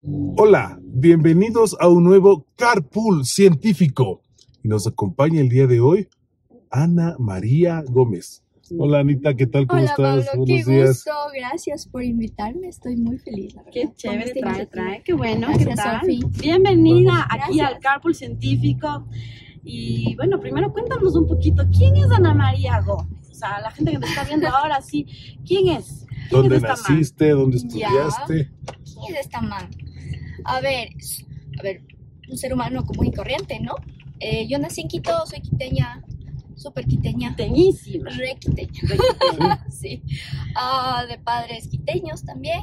Hola, bienvenidos a un nuevo Carpool Científico. Y nos acompaña el día de hoy Ana María Gómez. Hola Anita, ¿qué tal? ¿Cómo Hola, estás? Pablo, Buenos qué días. gusto, gracias por invitarme, estoy muy feliz. La verdad, Qué chévere, con esta iniciativa. trae, qué bueno, Gracias, ¿qué tal? Sofi. Bienvenida aquí Gracias. al Carpool Científico. Y bueno, primero cuéntanos un poquito, ¿quién es Ana María Gómez? O sea, la gente que nos está viendo ahora sí, ¿quién es? ¿Quién ¿Dónde es esta man? naciste? ¿Dónde Ya. estudiaste? ¿Quién es esta man? A ver, un ser humano común y corriente, ¿no? Yo nací en Quito, soy quiteña, súper quiteña, Quiteñísima. re quiteña, sí. De padres quiteños también.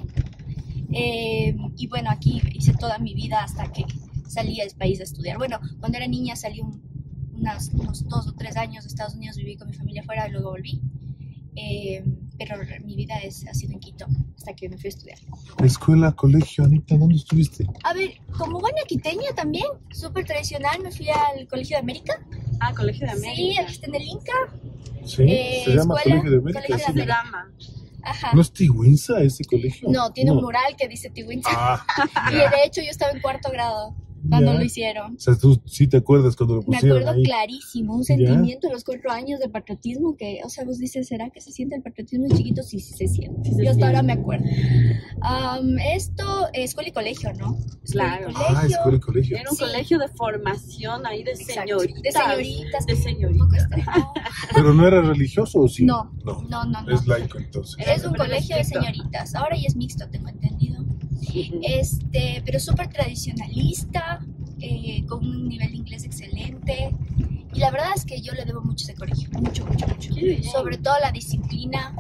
Y bueno, aquí hice toda mi vida hasta que salí del país a estudiar. Bueno, cuando era niña salí unos 2 o 3 años de Estados Unidos, viví con mi familia afuera y luego volví. Pero mi vida ha sido en Quito hasta que me fui a estudiar. Escuela, colegio, Anita, ¿dónde estuviste? A ver, como buena quiteña también, súper tradicional, me fui al Colegio de América. Ah, Colegio de América. Sí, aquí está en el Inca. Sí, se llama escuela, Colegio de América. Colegio de sí. Se llama. Ajá. ¿No es Tigüinza ese colegio? No, tiene un mural que dice Tigüinza. Ah, Y ya. de hecho yo estaba en 4º grado cuando Ya. lo hicieron. O sea, tú sí te acuerdas cuando lo Me pusieron acuerdo ahí. clarísimo, un sentimiento a los 4 años de patriotismo que, o sea, vos dices, ¿será que se siente el patriotismo en chiquito? Sí, sí se siente. Sí se Yo hasta ahora siente. me acuerdo. Esto es escuela y colegio, ¿no? Escuela Claro. y colegio. Ah, escuela y colegio. Era un Sí. colegio de formación ahí de Exacto. señoritas. De señoritas. De Un poco señoritas. extremo. ¿Pero no era religioso o sí? No, No, no, no, no. es laico entonces. Es un Pero colegio de estricto. señoritas. Ahora ya es mixto, tengo entendido. Ujú. Pero súper tradicionalista, con un nivel de inglés excelente. Y la verdad es que yo le debo mucho a ese colegio, mucho, mucho, mucho. Qué bien. Sobre todo la disciplina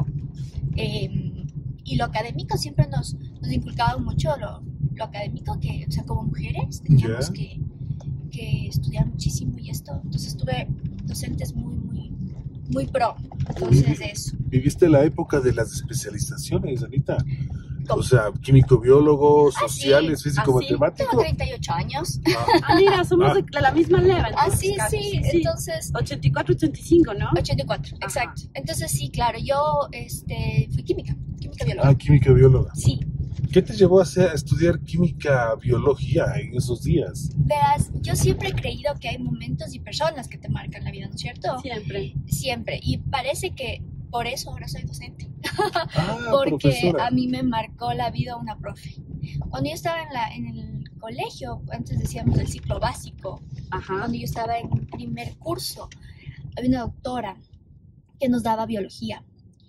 y lo académico, siempre nos inculcaban mucho lo académico, que, o sea, como mujeres teníamos Ya. que estudiar muchísimo y esto. Entonces tuve docentes muy, muy, muy pro. Entonces eso. ¿Viviste la época de las especializaciones, Anita? ¿Cómo? O sea, químico-biólogo, sociales, Tengo físico-matemático. 38 años. Ah, mira, somos Ah. de la misma leva. Ah, entonces, sí, casi, sí. Entonces, 84, 85, ¿no? 84, Ajá. exacto. Entonces sí, claro, yo fui química bióloga. Ah, química-bióloga. Sí, ¿Qué te llevó a estudiar química-biología en esos días? verás, yo siempre he creído que hay momentos y personas que te marcan la vida, ¿no es cierto? Siempre. Siempre. Y parece que por eso ahora soy docente. Ah, Porque profesora. a mí me marcó la vida una profe. Cuando yo estaba en el colegio, antes decíamos el ciclo básico, Ajá. cuando yo estaba en primer curso, había una doctora que nos daba biología.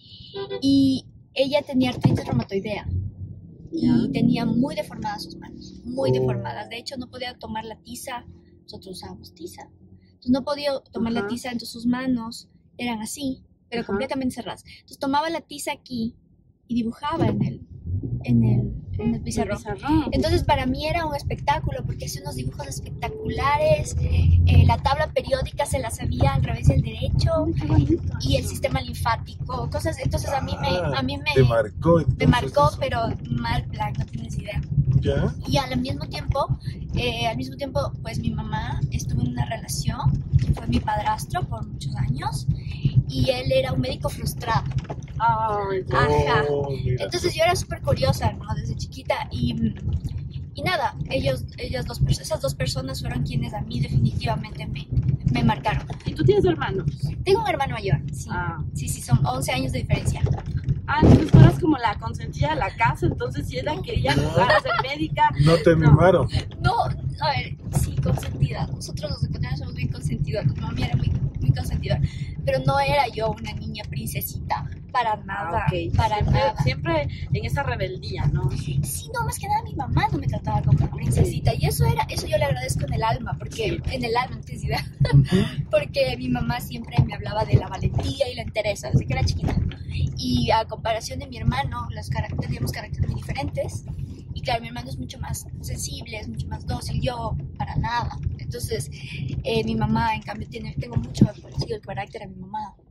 Y ella tenía artritis reumatoidea. Y Ya. tenía muy deformadas sus manos, muy Oh. deformadas. De hecho, no podía tomar la tiza. Nosotros usábamos tiza. Entonces, no podía tomar la Ajá. tiza, entonces sus manos eran así, pero Ajá. completamente cerradas. Entonces, tomaba la tiza aquí y dibujaba en el pizarrón. Pizarrón. Entonces, para mí era un espectáculo porque hacía unos dibujos espectaculares. La tabla periódica se la sabía al revés y al derecho. Qué bonito. Y el sistema linfático, cosas. Entonces, a mí Te marcó entonces. me marcó, eso. pero mal plan, no tienes idea. ¿Ya? Y al mismo tiempo, pues mi mamá estuvo en una relación, que fue mi padrastro por muchos años, y él era un médico frustrado. Ay, ya. Ajá. Oh, mira. Entonces yo era súper curiosa, ¿no? Desde chiquita, y nada, esas dos personas fueron quienes a mí definitivamente me marcaron. ¿Y tú tienes hermanos? Tengo un hermano mayor, sí. Ah. Sí, son 11 años de diferencia. Ah, entonces tú eras como la consentida de la casa, entonces si ella quería jugar a ser médica. No te No. mimaron. No, a ver, sí, consentida. Nosotros los ecuatorianos somos bien consentidos. Mi mamá era muy, muy consentidora. Pero no era yo una niña princesita. Para nada. Ok. Para siempre, nada. Siempre en esa rebeldía, ¿no? Sí, no, más que nada mi mamá no me trataba como princesita. Y eso yo le agradezco en el alma. Porque en el alma, no tienes idea. Porque mi mamá siempre me hablaba de la valentía y la entereza desde que era chiquita. Y a comparación de mi hermano, teníamos caracteres muy diferentes. Y claro, mi hermano es mucho más sensible, es mucho más dócil, yo para nada. Entonces, mi mamá, en cambio, tengo mucho parecido el carácter a mi mamá.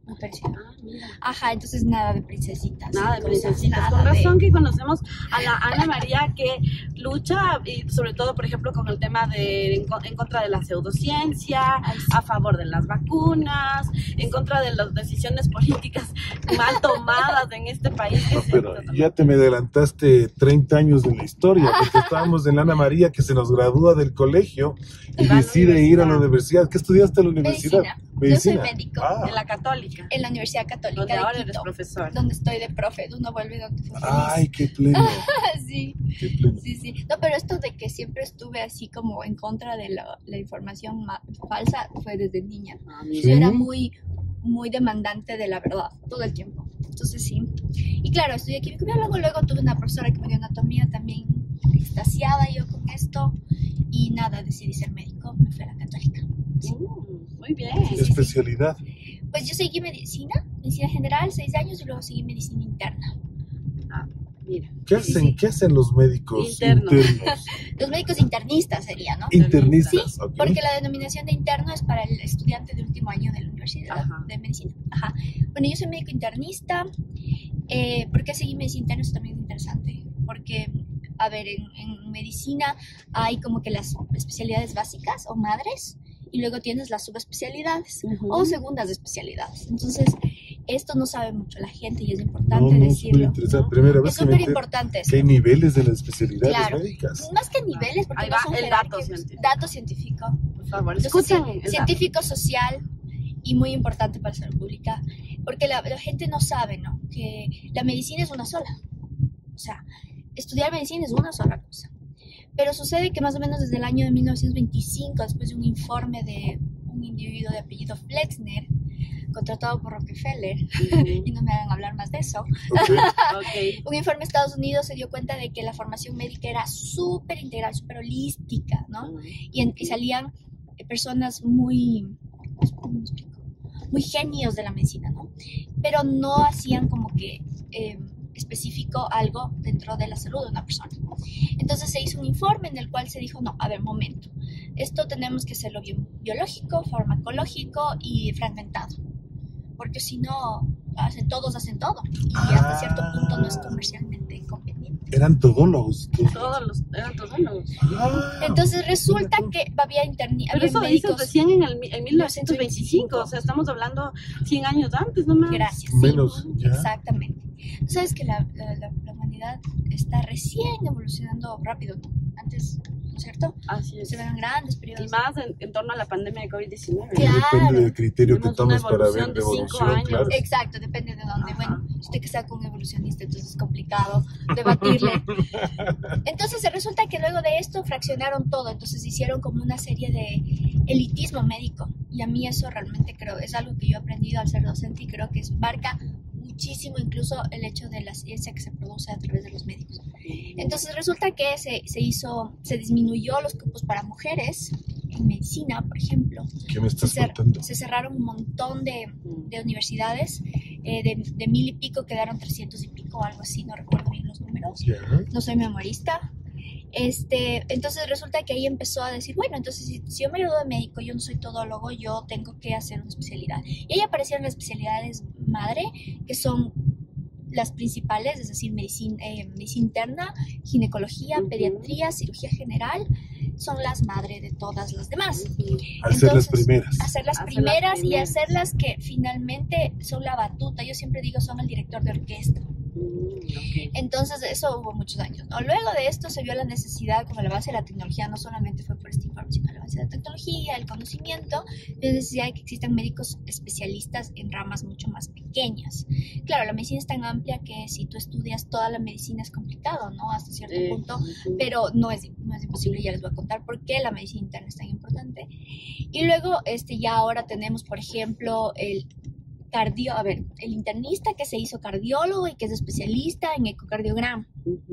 muy parecido. Ah, mira. Ajá, entonces nada de princesitas. Nada de cosas, princesitas. nada Con razón de- que conocemos a la Ana María que lucha, y sobre todo, por ejemplo, con el tema de en contra de la pseudociencia, Ay, sí. a favor de las vacunas, en contra de las decisiones políticas mal tomadas en este país. No, pero ya te me adelantaste 30 años de la historia, porque estábamos en la Ana María que se nos gradúa del colegio y Va a la decide ir a la universidad. universidad. ¿Qué estudiaste en la universidad? Medicina. Yo soy médico. Ah, En la Católica, En la Universidad Católica donde de ahora Quito, eres profesor. donde estoy de profe. Uno vuelve donde fue feliz. ay, qué pleno, Sí, qué pleno. sí, sí. No, pero esto de que siempre estuve así como en contra de la información falsa fue desde niña. Ah, Yo mira. Sí. era muy, muy demandante de la verdad todo el tiempo. Entonces sí. Y claro, estudié química. Pero luego tuve una profesora que me dio anatomía también, extasiada yo con esto. Y nada, decidí ser médico. Me fui a la Católica. Muy bien. Sí, sí. Especialidad. Pues yo seguí medicina general, 6 años, y luego seguí medicina interna. Mira. ¿Qué Sí, hacen, sí. ¿Qué hacen los médicos Internos. internos? Los médicos internistas sería, ¿no? Internistas, Sí, ok. porque la denominación de interno es para el estudiante de último año de la universidad Ajá. de medicina. Ajá. Bueno, yo soy médico internista. ¿Por qué seguí medicina interna? Eso también es interesante. Porque, a ver, en medicina hay como que las especialidades básicas o madres, y luego tienes las subespecialidades o segundas especialidades. Entonces, esto no sabe mucho la gente y es importante No, no, súper decirlo. interesante. Primera Es vez que me súper entero importante que hay esto. niveles de las especialidades Claro. médicas. Más que niveles, porque Ahí no va son el dato jerárquicos. científico. Dato científico. Por favor, Entonces, escuchen. el dato. científico social y muy importante para la salud pública, porque la gente no sabe, ¿no? Que la medicina es una sola. O sea, estudiar medicina es una sola cosa. Pero sucede que más o menos desde el año de 1925, después de un informe de un individuo de apellido Flexner, contratado por Rockefeller, y no me hagan hablar más de eso, Ok. Ok. un informe de Estados Unidos se dio cuenta de que la formación médica era súper integral, súper holística, ¿no? Y salían personas muy, ¿cómo explico? Muy genios de la medicina, ¿no? Pero no hacían como que específico algo dentro de la salud de una persona. Entonces se hizo un informe en el cual se dijo, no, a ver, momento, esto tenemos que hacerlo bien biológico, farmacológico y fragmentado, porque si no, todos hacen todo, y hasta cierto punto no es comercialmente conveniente. Eran todólogos. Eran todos los. Ah, Entonces resulta que había Pero eso dices médicos. recién en 1925, o sea, estamos hablando 100 años antes, ¿no más? Gracias. menos, Sí, ya. exactamente. Sabes que la humanidad está recién evolucionando rápido, ¿no? Antes, ¿no es cierto? Así es. Se ven grandes Y periodos. más en torno a la pandemia de COVID-19. Claro. Depende del criterio que Tenemos tomes una para ver evolución la de 5 evolución, años. claro. Exacto, depende de dónde. Ajá. Bueno, usted que sea un evolucionista, entonces es complicado debatirle. Entonces resulta que luego de esto fraccionaron todo, entonces hicieron como una serie de elitismo médico. Y a mí eso realmente creo, es algo que yo he aprendido al ser docente y creo que abarca muchísimo incluso el hecho de la ciencia que se produce a través de los médicos. Entonces resulta que se disminuyó los cupos para mujeres en medicina, por ejemplo. ¿Qué me estás contando? Se cerraron un montón de universidades, de 1000 y pico quedaron 300 y pico, algo así, no recuerdo bien los números, Ya. no soy memorista. Entonces resulta que ahí empezó a decir, bueno, entonces si yo me graduo de médico, yo no soy todólogo, yo tengo que hacer una especialidad. Y ahí aparecieron las especialidades madre, que son las principales, es decir, medicina interna, ginecología, pediatría, cirugía general, son las madres de todas las demás. Al ser las Entonces, primeras. Hacer las primeras y hacer las que finalmente son la batuta. Yo siempre digo, son el director de orquesta. Entonces, eso hubo muchos años, ¿no? Luego de esto se vio la necesidad, como el avance de la tecnología, no solamente fue por este informe, sino el avance de la tecnología, el conocimiento, la necesidad de que existan médicos especialistas en ramas mucho más pequeñas. Claro, la medicina es tan amplia que si tú estudias toda la medicina es complicado, ¿no? Hasta cierto punto, pero no es imposible, ya les voy a contar por qué la medicina interna es tan importante. Y luego, ya ahora tenemos, por ejemplo, el internista que se hizo cardiólogo y que es especialista en ecocardiograma.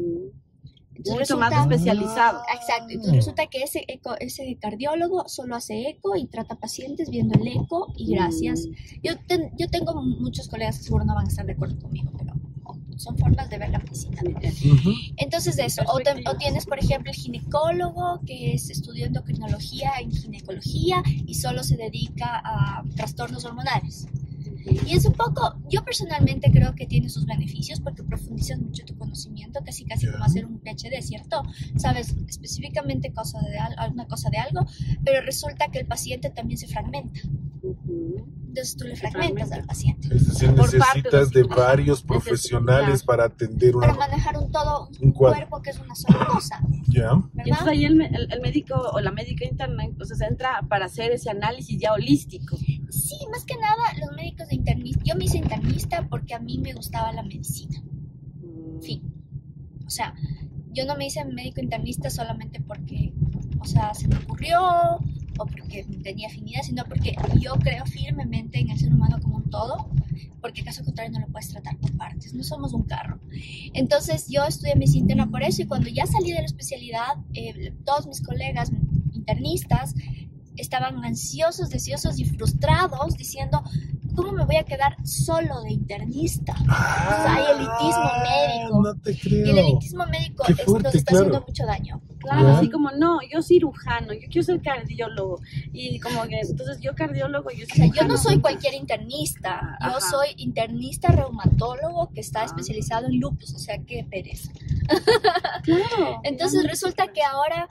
Mucho más especializado. Exacto. Entonces resulta que ese cardiólogo solo hace eco y trata pacientes viendo el eco y gracias. Yo tengo muchos colegas que seguro no van a estar de acuerdo conmigo, pero son formas de ver la medicina. Ujú. Entonces eso, o tienes por ejemplo el ginecólogo que estudió endocrinología en ginecología y solo se dedica a trastornos hormonales. Y es un poco, yo personalmente creo que tiene sus beneficios porque profundizas mucho tu conocimiento, casi como hacer un PhD, ¿cierto? Sabes específicamente alguna cosa de algo, pero resulta que el paciente también se fragmenta. Entonces tú le fragmentas al paciente. Es decir, necesitas de varios profesionales para atender para manejar un cuerpo que es una sola cosa. Ya. Y entonces ahí el médico o la médica interna entonces entra para hacer ese análisis ya holístico. Sí, más que nada los médicos de internista. Yo me hice internista porque a mí me gustaba la medicina. Fin. O sea, yo no me hice médico internista solamente porque, o sea, se me ocurrió o porque tenía afinidad, sino porque yo creo firmemente en el ser humano como un todo, porque caso contrario no lo puedes tratar por partes, no somos un carro. Entonces yo estudié medicina interna por eso, y cuando ya salí de la especialidad, todos mis colegas internistas estaban ansiosos, deseosos y frustrados diciendo, ¿cómo me voy a quedar solo de internista? O sea, hay elitismo médico. No te creo. Y el elitismo médico nos está haciendo mucho daño. Claro, así como, no, yo cirujano, yo quiero ser cardiólogo. Y como que, entonces yo cardiólogo, yo cirujano. O sea, yo no soy cualquier internista. Yo soy internista reumatólogo que está especializado en lupus. O sea, qué pereza. Claro. Entonces resulta que ahora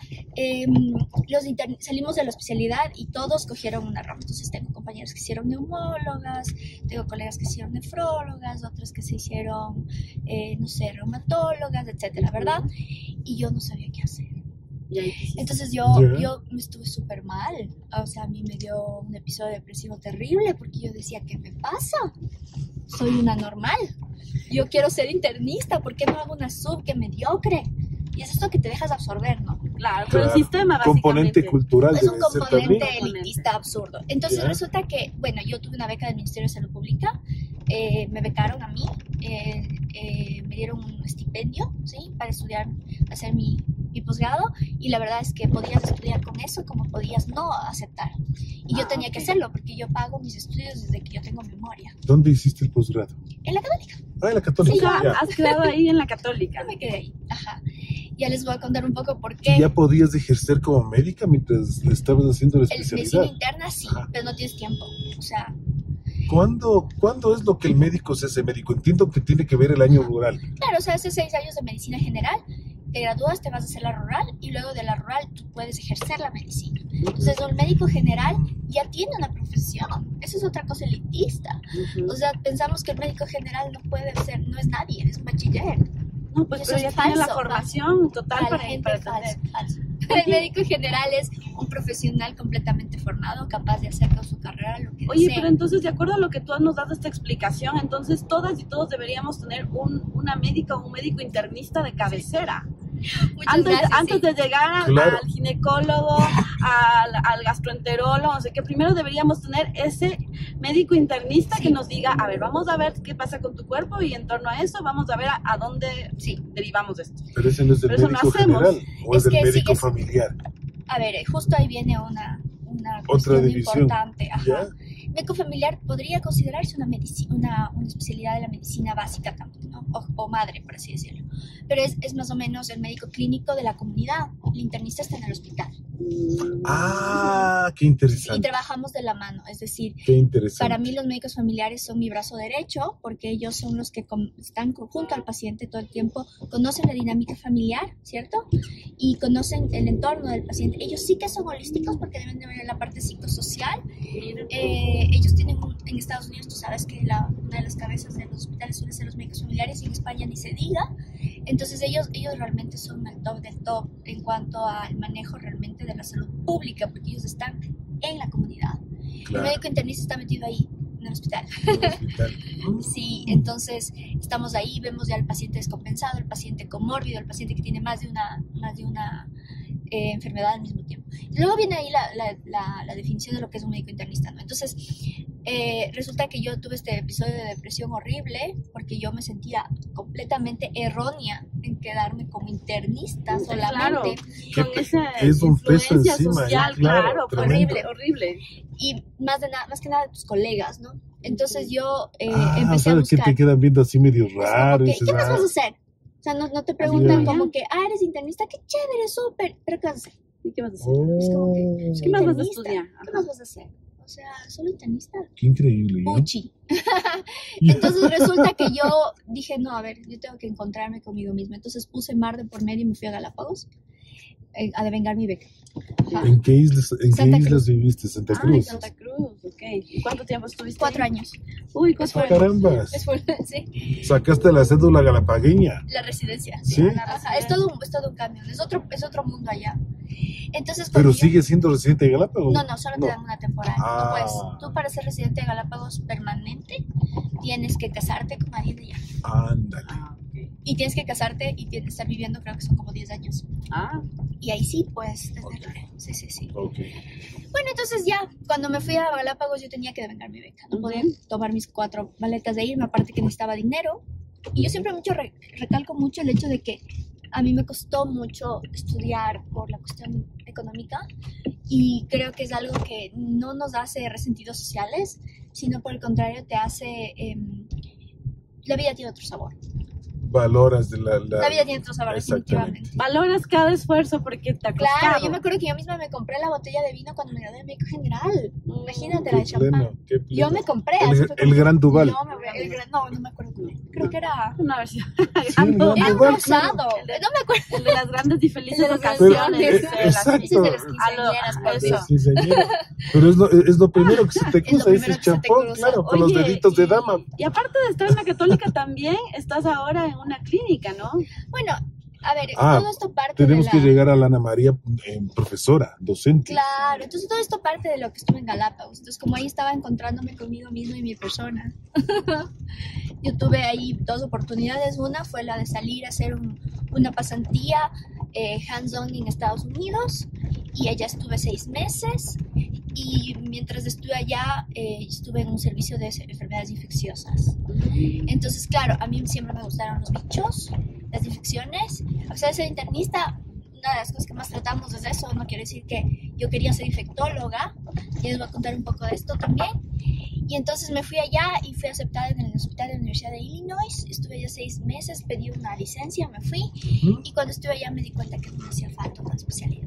salimos de la especialidad y todos cogieron una rama. Entonces tengo compañeros que hicieron neumólogas, tengo colegas que hicieron nefrólogas, otros que se hicieron, no sé, reumatólogas, etcétera, ¿verdad? Y yo no sabía qué hacer. Entonces yo me estuve súper mal. O sea, a mí me dio un episodio depresivo terrible porque yo decía, ¿qué me pasa? Soy una normal. Yo quiero ser internista. ¿Por qué no hago una sub? ¡Qué mediocre! Y es esto que te dejas absorber, ¿no? Claro, pero el sistema básicamente. Componente cultural. Es un componente elitista absurdo. Entonces resulta que, bueno, yo tuve una beca del Ministerio de Salud Pública, me becaron a mí, me dieron un estipendio, ¿sí? Para estudiar, hacer mi posgrado, y la verdad es que podías estudiar con eso como podías no aceptar. Y yo tenía que hacerlo porque yo pago mis estudios desde que yo tengo memoria. ¿Dónde hiciste el posgrado? En la Católica. En la Católica. Sí, has quedado ahí en la Católica. Yo me quedé ahí, ajá. Ya les voy a contar un poco por qué. ¿Y ya podías ejercer como médica mientras estabas haciendo la especialidad? Medicina interna sí, pero no tienes tiempo. O sea, ¿Cuándo es lo que el médico se hace médico? Entiendo que tiene que ver el año rural. Claro, o sea, hace 6 años de medicina general, te gradúas, te vas a hacer la rural, y luego de la rural tú puedes ejercer la medicina. Entonces, el médico general ya tiene una profesión. Eso es otra cosa elitista. O sea, pensamos que el médico general no puede ser, no es nadie, es un bachiller. No, pues pero ya tiene la formación total para falso. El médico general es un profesional completamente formado, capaz de hacer con su carrera lo que Oye, desee. pero entonces, de acuerdo a lo que tú nos das esta explicación, entonces todas y todos deberíamos tener una médica o un médico internista de cabecera. Antes de llegar al ginecólogo, al gastroenterólogo, no sé qué, primero deberíamos tener ese médico internista que nos diga, a ver, vamos a ver qué pasa con tu cuerpo, y en torno a eso vamos a ver a dónde derivamos esto. Pero ese no es el médico general, o es el médico familiar. A ver, justo ahí viene una otra división importante. Ajá. Médico familiar podría considerarse una especialidad de la medicina básica también, ¿no? O madre, por así decirlo. Pero es más o menos el médico clínico de la comunidad. El internista está en el hospital. Qué interesante. Y trabajamos de la mano, es decir, qué interesante. Para mí los médicos familiares son mi brazo derecho, porque ellos son los que están junto al paciente todo el tiempo, conocen la dinámica familiar, ¿cierto? Y conocen el entorno del paciente. Ellos sí que son holísticos porque deben de ver la parte psicosocial. Ellos tienen, en Estados Unidos, tú sabes que una de las cabezas de los hospitales suelen ser los médicos familiares, y en España ni se diga. Entonces ellos realmente son el top del top en cuanto al manejo realmente de la salud pública, porque ellos están en la comunidad. Claro. El médico internista está metido ahí, en el hospital. Sí, entonces estamos ahí, vemos ya al paciente descompensado, el paciente comórbido, el paciente que tiene más de una enfermedad al mismo tiempo. Luego viene ahí la definición de lo que es un médico internista, ¿no? Entonces, resulta que yo tuve este episodio de depresión horrible porque yo me sentía completamente errónea en quedarme como internista solamente. Claro, con esa es un peso encima social, claro, horrible. Y más que nada de tus colegas, ¿no? Entonces yo empecé a buscar. Que te quedan viendo así medio raro. ¿Qué más vas a hacer? O sea, no te preguntan como que, eres internista, qué chévere, súper, pero ¿qué vas a hacer? ¿Y qué vas a hacer? Es como que, ¿qué más vas a estudiar? ¿Qué más vas a hacer? O sea, solo internista. Qué increíble, ¿no? Puchi. Entonces resulta que yo dije, no, a ver, yo tengo que encontrarme conmigo misma. Entonces puse mar de por medio y me fui a Galápagos a devengar mi beca. ¿En qué islas viviste? ¿Santa Cruz? En Santa Cruz, ok. ¿Y cuánto tiempo estuviste? 4 años. Uy, 4 años. Carambas. Sí. Sacaste la cédula galapagueña. La residencia. ¿Sí? Ajá, es todo un cambio. Es otro mundo allá. Entonces, ¿Pero sigue siendo residente de Galápagos? No, solo te dan una temporada. No puedes. Tú para ser residente de Galápagos permanente tienes que casarte con alguien de allá. Ándale. Y tienes que casarte y tienes que estar viviendo, creo que son como 10 años. Y ahí sí, pues, Sí. Okay. Bueno, entonces ya, cuando me fui a Galápagos yo tenía que devengar mi beca. No podía tomar mis 4 maletas de irme, aparte que necesitaba dinero. Y yo siempre recalco mucho el hecho de que a mí me costó mucho estudiar por la cuestión económica y creo que es algo que no nos hace resentidos sociales, sino por el contrario te hace... la vida tiene otro sabor. Valoras de la vida tiene otro sabor, definitivamente. Valoras cada esfuerzo porque te ha costado. Claro, yo me acuerdo que yo misma me compré la botella de vino cuando me gradué de médico general. Imagínate la de champán. Yo me compré. El Gran Duval. No me acuerdo cuál era. Creo que era una versión. Era un rosado. No me acuerdo. El de las grandes y felices ocasiones. Exacto. Pero es lo primero que se te cruza, ese champán, claro, con los deditos de dama. Y aparte de estar en la Católica también, estás ahora en una clínica, ¿no? Bueno, a ver, todo esto parte tenemos que llegar a la Ana María profesora, docente. Claro, entonces todo esto parte de lo que estuve en Galápagos. Entonces como ahí estaba encontrándome conmigo mismo y mi persona. Yo tuve ahí 2 oportunidades. Una fue la de salir a hacer una pasantía hands-on en Estados Unidos y allá estuve 6 meses y mientras estuve allá estuve en un servicio de enfermedades infecciosas. Entonces, claro, a mí siempre me gustaron los bichos, las infecciones. A pesar de ser internista, una de las cosas que más tratamos es eso. No quiere decir que yo quería ser infectóloga, y les voy a contar un poco de esto también. Y entonces me fui allá y fui aceptada en el hospital de la Universidad de Illinois. Estuve allá 6 meses, pedí una licencia, me fui. Y cuando estuve allá me di cuenta que me hacía falta una especialidad.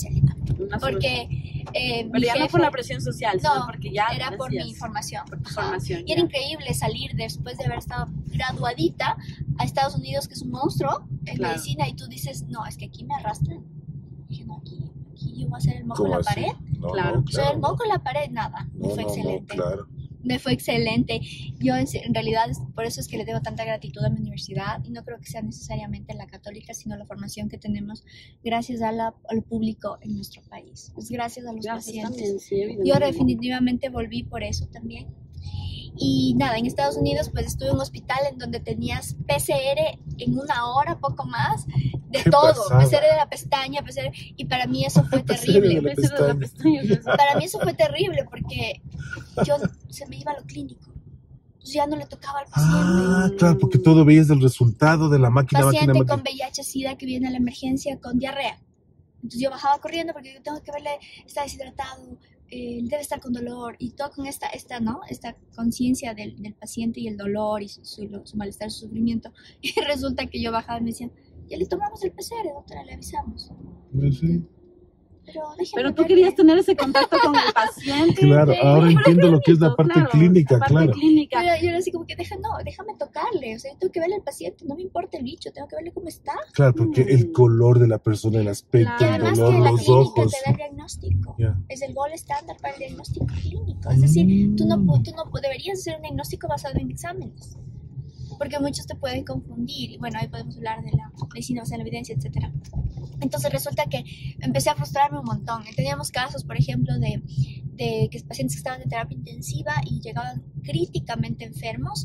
Porque pero ya no por la presión social, no, sino porque ya era por mi formación. Por tu formación. Y era increíble salir después de haber estado graduadita a Estados Unidos, que es un monstruo en medicina, y tú dices, no, es que aquí me arrastran. Y dije, no, aquí yo voy a hacer el moco en la pared. No, claro. Soy el moco en la pared, nada. Me fue excelente. Me fue excelente. Yo en realidad, por eso es que le debo tanta gratitud a mi universidad, y no creo que sea necesariamente la católica, sino la formación que tenemos gracias al público en nuestro país. Pues gracias a los pacientes. También, yo definitivamente volví por eso también. Y nada, en Estados Unidos pues estuve en un hospital en donde tenías PCR en 1 hora, poco más, de todo. Pasada. PCR de la pestaña, PCR, y para mí eso fue terrible. Para mí eso fue terrible porque se me iba a lo clínico. Entonces ya no le tocaba al paciente. Claro, porque todo veías del resultado de la máquina. Paciente con VIH-Sida que viene a la emergencia con diarrea. Entonces yo bajaba corriendo porque yo tengo que verle, está deshidratado, debe estar con dolor, y todo con esta conciencia del paciente y el dolor y su malestar, su sufrimiento. Y resulta que yo bajaba y me decían, ya le tomamos el PCR, doctora, le avisamos. Sí. Pero tú querías tener ese contacto con el paciente. Claro, ahora entiendo lo que es la parte clínica, claro. Yo era así como que déjame tocarle, o sea, yo tengo que verle al paciente, no me importa el bicho, tengo que verle cómo está. Claro, porque el color de la persona, el aspecto, el dolor, los ojos. Te da el diagnóstico. Es el gol estándar para el diagnóstico clínico. Es decir, tú no deberías hacer un diagnóstico basado en exámenes, porque muchos te pueden confundir. Y bueno, ahí podemos hablar de la medicina basada en la evidencia, etcétera. Entonces resulta que empecé a frustrarme un montón. Teníamos casos, por ejemplo, de que pacientes que estaban en terapia intensiva y llegaban críticamente enfermos,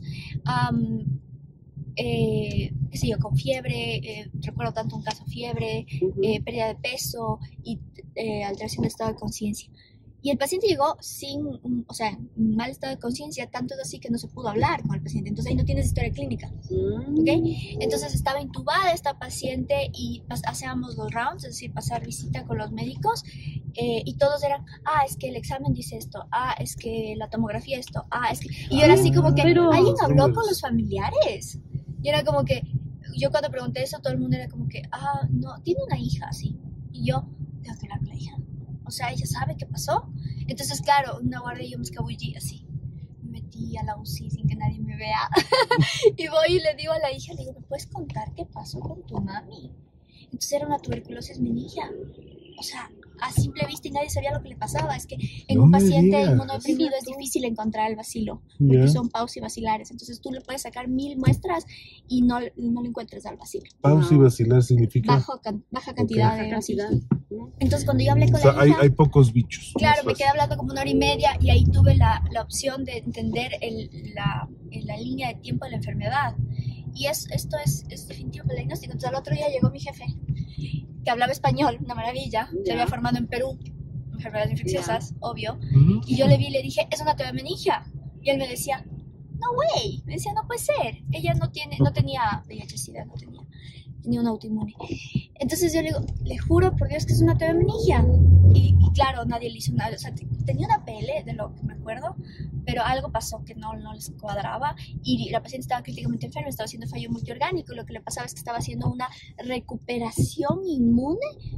qué sé yo, con fiebre, recuerdo tanto un caso, fiebre, pérdida de peso y alteración del estado de conciencia. Y el paciente llegó un mal estado de conciencia, tanto es así que no se pudo hablar con el paciente. Entonces ahí no tienes historia clínica. ¿Okay? Entonces estaba intubada esta paciente y hacíamos los rounds, es decir, pasar visita con los médicos, y todos eran, es que el examen dice esto, es que la tomografía esto, es que... Y yo era así como que, ¿alguien habló con los familiares? Y era como que, yo cuando pregunté eso, todo el mundo era como que, no, tiene una hija, sí. Y yo, tengo que hablar con la hija. O sea, ella sabe qué pasó. Entonces, claro, una guardia yo me escabullí así. Me metí a la UCI sin que nadie me vea. Y voy y le digo a la hija, le digo, ¿me puedes contar qué pasó con tu mami? Entonces era una tuberculosis meningia. O sea, a simple vista y nadie sabía lo que le pasaba. Es que en un paciente inmunodeprimido es difícil encontrar el bacilo, porque son paucibacilares. Entonces tú le puedes sacar 1000 muestras y no le encuentras al bacilo. Paucibacilar significa baja cantidad de bacilo. Entonces cuando yo hablé con la hija, hay pocos bichos. Claro, me quedé hablando como 1 hora y media y ahí tuve la opción de entender la línea de tiempo de la enfermedad. Y esto es definitivo el diagnóstico. Entonces al otro día llegó mi jefe, que hablaba español, una maravilla, se había formado en Perú, enfermedades infecciosas, obvio, y yo le vi y le dije, es una TB meningia, y él me decía, no way, me decía, no puede ser, ella no tenía VIH-Sida, tenía un autoinmune. Entonces yo le digo, le juro por Dios que es una TB meningia, y claro, nadie le hizo nada, o sea, tenía una PL, de lo que me acuerdo, pero algo pasó que no les cuadraba, y la paciente estaba críticamente enferma, estaba haciendo fallo multiorgánico, y lo que le pasaba es que estaba haciendo una recuperación inmune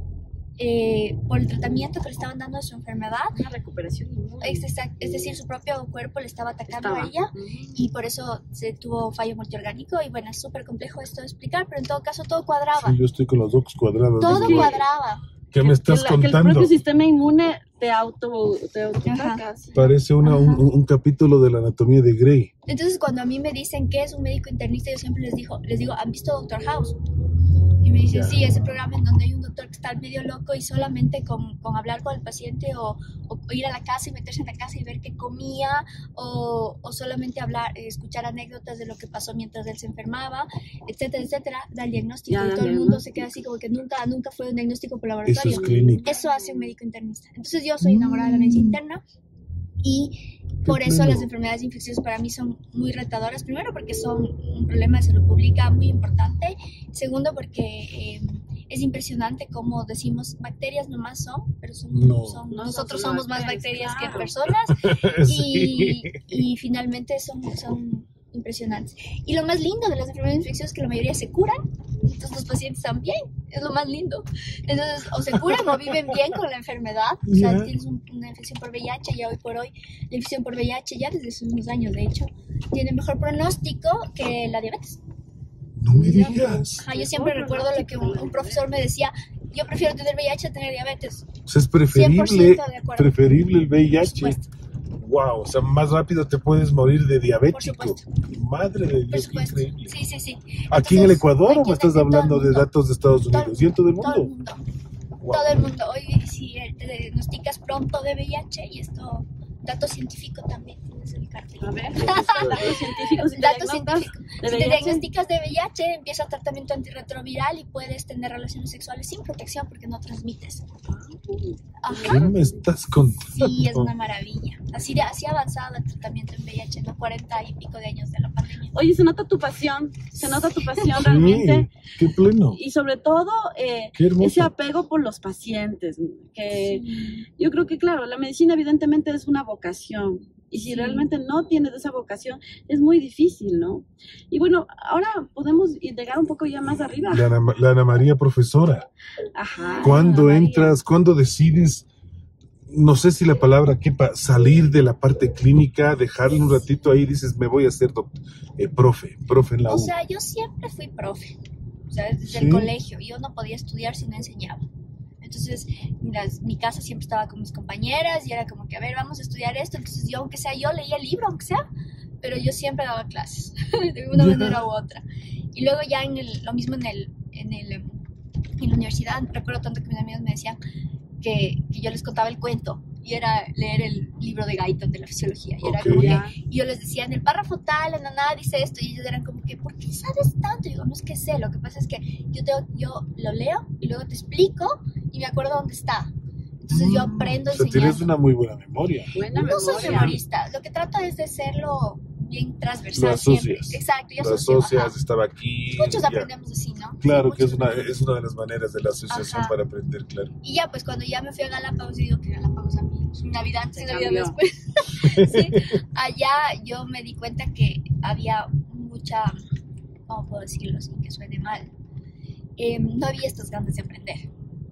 por el tratamiento que le estaban dando de su enfermedad. Una recuperación inmune. Es decir, su propio cuerpo le estaba atacando a ella, y por eso se tuvo fallo multiorgánico, y bueno, es súper complejo esto de explicar, pero en todo caso todo cuadraba. Sí, yo estoy con los ojos cuadrados. Todo cuadraba. ¿Qué me estás contando? Que el propio sistema inmune te autoataca. Parece un capítulo de la anatomía de Grey. Entonces, cuando a mí me dicen que es un médico internista, yo siempre les digo, ¿han visto Doctor House? Y me dicen, sí, ese programa en donde hay un doctor que está medio loco y solamente con hablar con el paciente o ir a la casa y meterse en la casa y ver qué comía, o solamente escuchar anécdotas de lo que pasó mientras él se enfermaba, etcétera, etcétera, da el diagnóstico, y todo el mundo se queda así como que nunca fue un diagnóstico por laboratorio. Eso es clínica. Eso hace un médico internista. Entonces yo soy enamorada de la medicina interna, y por eso las enfermedades infecciosas para mí son muy retadoras. Primero porque son un problema de salud pública muy importante. Segundo porque es impresionante como decimos, bacterias nomás son, pero nosotros somos más bacterias que personas. Sí. Y finalmente son impresionantes. Y lo más lindo de las enfermedades infecciosas es que la mayoría se curan, entonces los pacientes están bien, es lo más lindo. Entonces, o se curan o viven bien con la enfermedad. O sea, tienes una infección por VIH, ya hoy por hoy, la infección por VIH ya desde hace unos años, de hecho, tiene mejor pronóstico que la diabetes. No me digas. Yo siempre recuerdo lo que un profesor me decía, yo prefiero tener VIH a tener diabetes. O sea, es preferible el VIH. Por supuesto. Wow, o sea, más rápido te puedes morir de diabético. Por supuesto. Madre de Dios, qué increíble. Sí. ¿Aquí Entonces, en el Ecuador o me estás hablando de datos de Estados Unidos? ¿Y en todo el mundo? Todo el mundo. Wow. Todo el mundo. Hoy si te diagnosticas pronto de VIH, y esto, dato científico también tienes el cartel. A ver, datos científicos. Si te diagnosticas de VIH, empieza el tratamiento antirretroviral y puedes tener relaciones sexuales sin protección porque no transmites. ¿Qué me estás contando? Sí, es una maravilla. Así ha avanzado el tratamiento en VIH en los 40 y pico de años de la pandemia. Oye, se nota tu pasión realmente. Qué pleno. Y sobre todo, ese apego por los pacientes, que yo creo que, claro, la medicina evidentemente es una vocación. Y si realmente no tienes esa vocación, es muy difícil, ¿no? Y bueno, ahora podemos llegar un poco ya más arriba. La Ana María profesora. Ajá. ¿Cuándo entras? ¿Cuándo decides? No sé si la palabra quepa, salir de la parte clínica, dejarle un ratito ahí y dices, me voy a hacer profe en la U. O sea, yo siempre fui profe. O sea, desde el colegio. Yo no podía estudiar si no enseñaba. Entonces, mi casa siempre estaba con mis compañeras y era como que, a ver, vamos a estudiar esto. Entonces yo, aunque sea, yo leía el libro, aunque sea, pero yo siempre daba clases, de una manera u otra. Y luego ya lo mismo en la universidad, recuerdo tanto que mis amigos me decían que yo les contaba el cuento y era leer el libro de Guyton de la fisiología. Y era como que, y yo les decía, en el párrafo tal, la nana dice esto, y ellos eran como que, ¿por qué sabes tanto? Y digo, no es que sé, lo que pasa es que yo lo leo y luego te explico y me acuerdo dónde está. Entonces yo aprendo enseñando. Tienes una muy buena memoria. No soy memorista, lo que trato es de hacerlo bien transversal. Lo asocias. Siempre. Exacto, yo lo asocias, estaba aquí. Muchos aprendemos así, ¿no? Claro, sí, que es una de las maneras de la asociación para aprender, claro. Y ya, pues cuando ya me fui a Galápagos, digo que Galápagos a mí es Navidad antes y Navidad después. Sí, allá yo me di cuenta que había mucha, ¿cómo puedo decirlo sin que suene mal? No había estas ganas de aprender.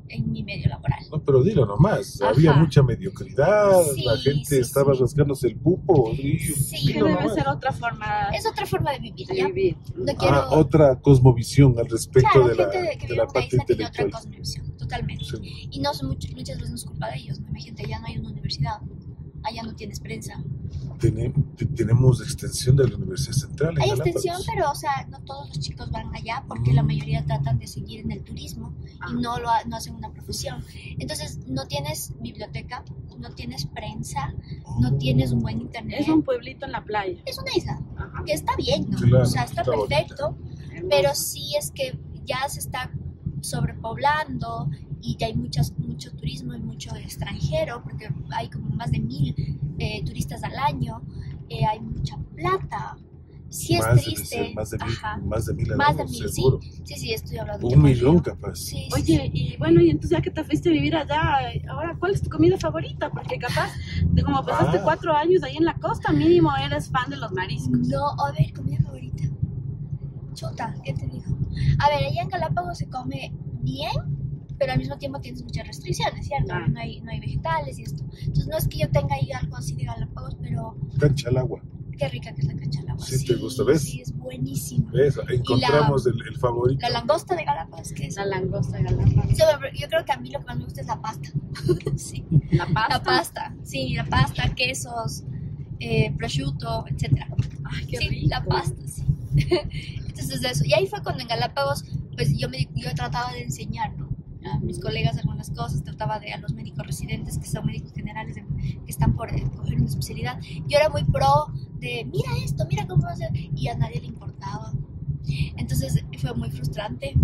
en mi medio laboral. No, pero dilo nomás, había mucha mediocridad, sí, la gente estaba rasgándose el pupo. Sí, que debe ser otra forma. Es otra forma de vivir, ¿ya? No quiero... otra cosmovisión al respecto, claro, de la parte intelectual. Tiene otra cosmovisión, totalmente. Sí. Y no muchas veces no es culpa de ellos, ¿no? Imagínate, ya no hay una universidad, allá no tienes prensa. Tenemos extensión de la Universidad Central. Hay extensión, pero o sea, no todos los chicos van allá porque la mayoría tratan de seguir en el turismo y no hacen una profesión. Entonces, no tienes biblioteca, no tienes prensa, no tienes un buen internet. Es un pueblito en la playa. Es una isla, que está bien, ¿no? Claro, o sea, está perfecto, pero sí es que ya se está sobrepoblando y ya hay mucho turismo y mucho extranjero, porque hay como más de 1,000 turistas al año, hay mucha plata. Sí, es triste. Más de 1,000 más de 1,000, seguro. Sí, estoy hablando. 1,000,000 capaz. Sí, oye, y bueno, y entonces ya que te fuiste a vivir allá, ahora, ¿cuál es tu comida favorita? Porque capaz, como pasaste 4 años ahí en la costa, mínimo eres fan de los mariscos. No, a ver, comida favorita. Chuta, ¿qué te digo? A ver, allá en Galápagos se come bien, pero al mismo tiempo tienes muchas restricciones, ¿cierto? No hay vegetales y esto. Entonces no es que yo tenga ahí algo así de Galápagos, pero... Cancha al agua. Qué rica que es la cancha al agua. Sí, te gusta, ¿ves? Sí, es buenísima. ¿Ves? Encontramos el favorito. La langosta de Galápagos, ¿qué es? La langosta de Galápagos. Yo creo que a mí lo que más me gusta es la pasta. Sí. ¿La pasta? La pasta, sí, la pasta, quesos, prosciutto, etc. Ay, qué sí, rico. La pasta, sí. Entonces eso. Y ahí fue cuando en Galápagos, pues yo trataba de enseñar, ¿no? A mis colegas algunas cosas, trataba de a los médicos residentes que son médicos generales que están por coger una especialidad. Yo era muy pro de, mira esto, mira cómo va a ser, y a nadie le importaba. Entonces fue muy frustrante,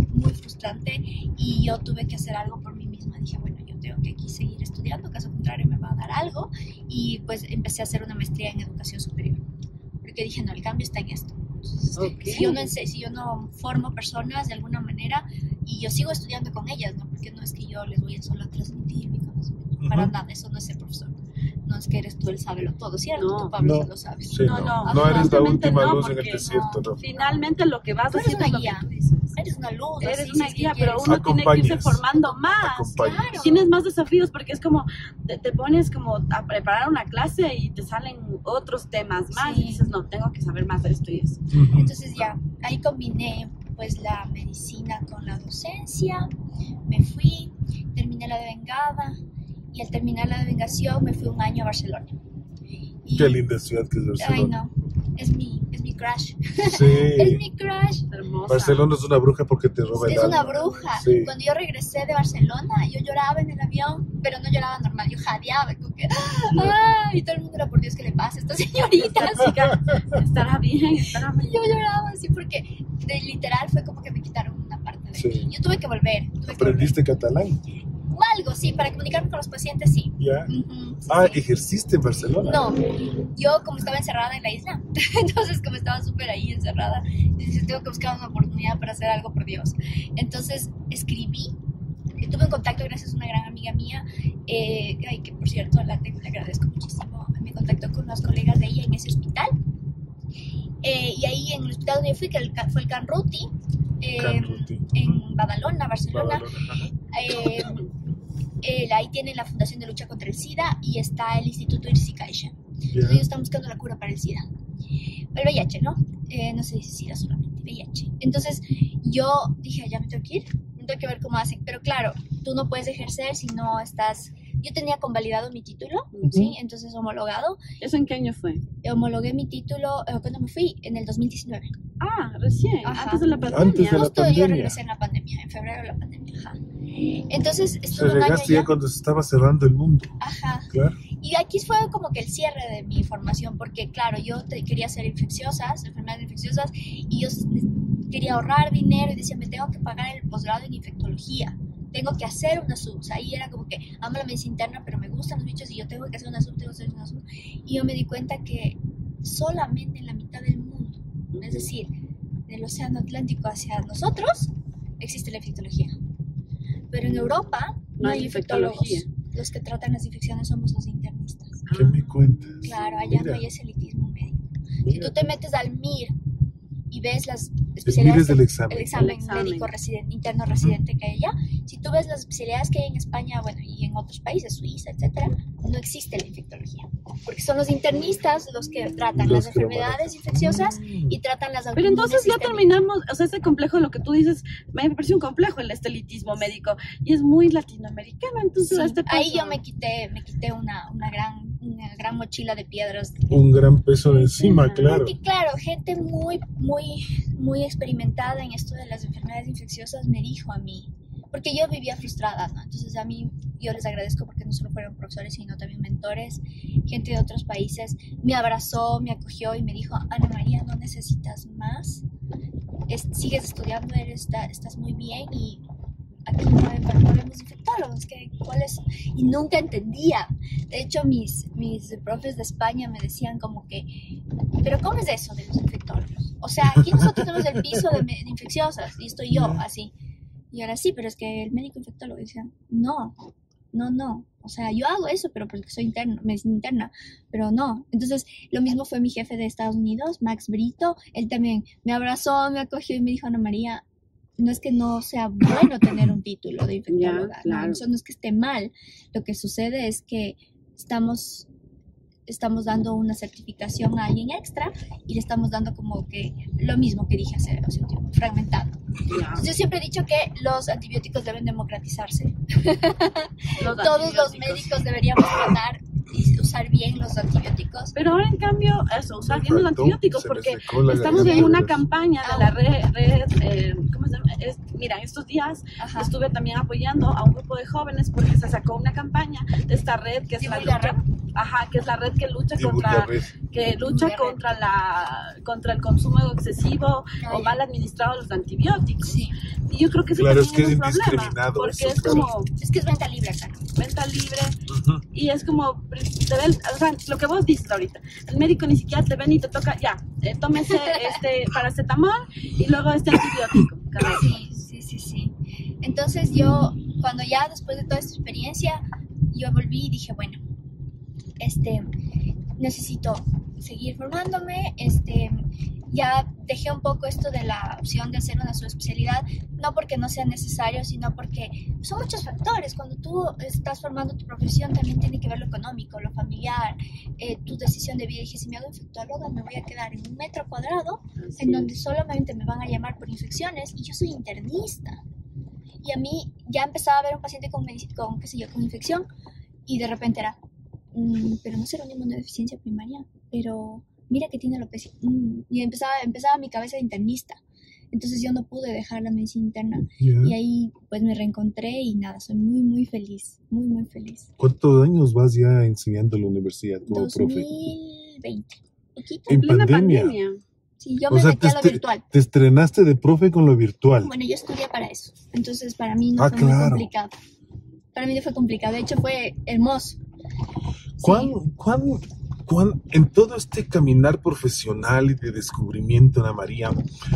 y yo tuve que hacer algo por mí misma. Dije, bueno, yo tengo que aquí seguir estudiando, caso contrario me va a dar algo, y pues empecé a hacer una maestría en educación superior, porque dije, no, el cambio está en esto. Entonces, si yo no formo personas de alguna manera y yo sigo estudiando con ellas, ¿no? Porque no es que yo les voy a solo transmitir mi conocimiento, para nada, eso no es ser profesor. No es que eres tú el sábelo todo, ¿cierto? No, tú, Pablo, lo sabes. Sí, no eres la última luz en el desierto, no. Finalmente lo que vas a hacer hacer es una guía. Eres una luz. Eres una guía, pero uno tiene que irse formando más. Claro. Tienes más desafíos porque es como, te pones como a preparar una clase y te salen otros temas más y dices, no, tengo que saber más de esto y eso. Entonces ya, ahí combiné pues la medicina con la docencia, me fui, terminé la devengada y al terminar la devengación me fui un año a Barcelona. Qué linda ciudad que es Barcelona. Ay, no, es mi crush. Sí. Es mi crush. Hermosa. Barcelona es una bruja porque te roba el alma. Es una bruja. Sí. Cuando yo regresé de Barcelona, yo lloraba en el avión, pero no lloraba normal, yo jadeaba, como que, y todo el mundo era, por Dios, ¿qué le pasa a esta señorita? Estará bien. Yo lloraba así porque literal fue como que me quitaron una parte de mí. Yo tuve que volver. ¿Aprendiste catalán? Algo, sí, para comunicarme con los pacientes, sí. ¿Ya? Sí. ¿Ejerciste en Barcelona? No, yo como estaba encerrada en la isla, entonces como estaba súper ahí encerrada, dije, tengo que buscar una oportunidad para hacer algo, por Dios. Entonces escribí, tuve un contacto gracias a una gran amiga mía, que por cierto le agradezco muchísimo, me contactó con unos colegas de ella en ese hospital, y ahí en el hospital donde yo fui, que fue el Can Ruti, en Badalona, Barcelona. Ahí tienen la Fundación de Lucha contra el SIDA y está el Instituto Irsi Caixa. Entonces ellos están buscando la cura para el SIDA. El VIH, ¿no? No se dice SIDA solamente, VIH. Entonces yo dije, ya me tengo que ir, tengo que ver cómo hacen. Pero claro, tú no puedes ejercer si no estás... Yo tenía convalidado mi título, ¿sí? Entonces homologado. ¿Eso en qué año fue? Homologué mi título cuando me fui, en el 2019. Recién, antes de la pandemia. Justo yo regresé en la pandemia, en febrero de la pandemia, Entonces estuve un año allá. Ya cuando se estaba cerrando el mundo. Claro. Y aquí fue como que el cierre de mi formación, porque claro, yo quería hacer enfermedades infecciosas, y yo quería ahorrar dinero y decía, me tengo que pagar el posgrado en infectología. Tengo que hacer una sub. Ahí era como que amo la medicina interna, pero me gustan los bichos y yo tengo que hacer una sub. Y yo me di cuenta que solamente en la mitad del mundo, es decir, del océano Atlántico hacia nosotros, existe la infectología. Pero en Europa no hay infectólogos. Los que tratan las infecciones somos los internistas. ¿Qué me cuentas? Claro, allá no hay ese elitismo médico. Si tú te metes al MIR y ves especialidades, el examen médico interno residente que hay allá. Si tú ves las especialidades que hay en España, bueno, y en otros países, Suiza, etcétera, no existe la infectología, porque son los internistas los que tratan las enfermedades infecciosas y tratan las autoinmunes. Pero entonces ya terminamos, o sea, ese complejo, lo que tú dices, me parece un complejo el elitismo médico, y es muy latinoamericano, entonces sí, ahí yo me quité una gran mochila de piedras. Un gran peso de encima, claro. Porque claro, gente muy experimentada en esto de las enfermedades infecciosas me dijo a mí, porque yo vivía frustrada, ¿no? Entonces a mí, yo les agradezco porque no solo fueron profesores, sino también mentores, gente de otros países, me abrazó, me acogió y me dijo, Ana María, no necesitas más, sigues estudiando, estás muy bien y aquí no vemos infectólogos, ¿cuál es? Y nunca entendía. De hecho, mis profes de España me decían como que, ¿pero cómo es eso de los infectólogos? O sea, aquí nosotros tenemos el piso de infecciosas y estoy yo así. Y ahora sí, pero es que el médico infectólogo decía, no. O sea, yo hago eso, pero porque soy medicina interna, pero no. Entonces, lo mismo fue mi jefe de Estados Unidos, Max Brito. Él también me abrazó, me acogió y me dijo, Ana María, no es que no sea bueno tener un título de infectóloga, claro. No, eso no es que esté mal. Lo que sucede es que estamos dando una certificación a alguien extra y le estamos dando como que lo mismo que dije hace un tiempo, fragmentado. Entonces, yo siempre he dicho que los antibióticos deben democratizarse. Todos los médicos deberíamos tratar y usar bien los antibióticos. Pero ahora en cambio, usar bien los antibióticos, porque estamos en una campaña de la red, ¿cómo se llama? Mira, estos días estuve también apoyando a un grupo de jóvenes porque se sacó una campaña de esta red que es que es la red que lucha contra el consumo excesivo o mal administrado de los antibióticos. Sí. Y yo creo que eso claro, también es que es indiscriminado. Porque eso, es como... Es que es venta libre acá. Venta libre. Y es como... o sea, lo que vos dices ahorita. El médico ni siquiera te ven y te toca... Ya, tómese paracetamol y luego este antibiótico. Sí. Entonces yo, cuando ya después de toda esta experiencia, yo volví y dije, bueno, necesito seguir formándome, ya dejé un poco esto de la opción de hacer una subespecialidad, no porque no sea necesario, sino porque son muchos factores. Cuando tú estás formando tu profesión también tiene que ver lo económico, lo familiar, tu decisión de vida. Dije, si me hago infectóloga me voy a quedar en 1 metro cuadrado en donde solamente me van a llamar por infecciones y yo soy internista. Y a mí ya empezaba a ver un paciente con infección y de repente era, pero no será una inmunodeficiencia primaria, pero mira que tiene alopecia. Y empezaba mi cabeza de internista. Entonces yo no pude dejar la medicina interna. Y ahí pues me reencontré y nada, soy muy, muy feliz. Muy, muy feliz. ¿Cuántos años vas ya enseñando en la universidad como 2020. Poquito. ¿En pandemia? Sí, yo me metí a lo virtual. Te estrenaste de profe con lo virtual. Bueno, yo estudié para eso. Entonces para mí no fue muy complicado. Para mí no fue complicado. De hecho fue hermoso. En todo este caminar profesional y de descubrimiento, Ana María,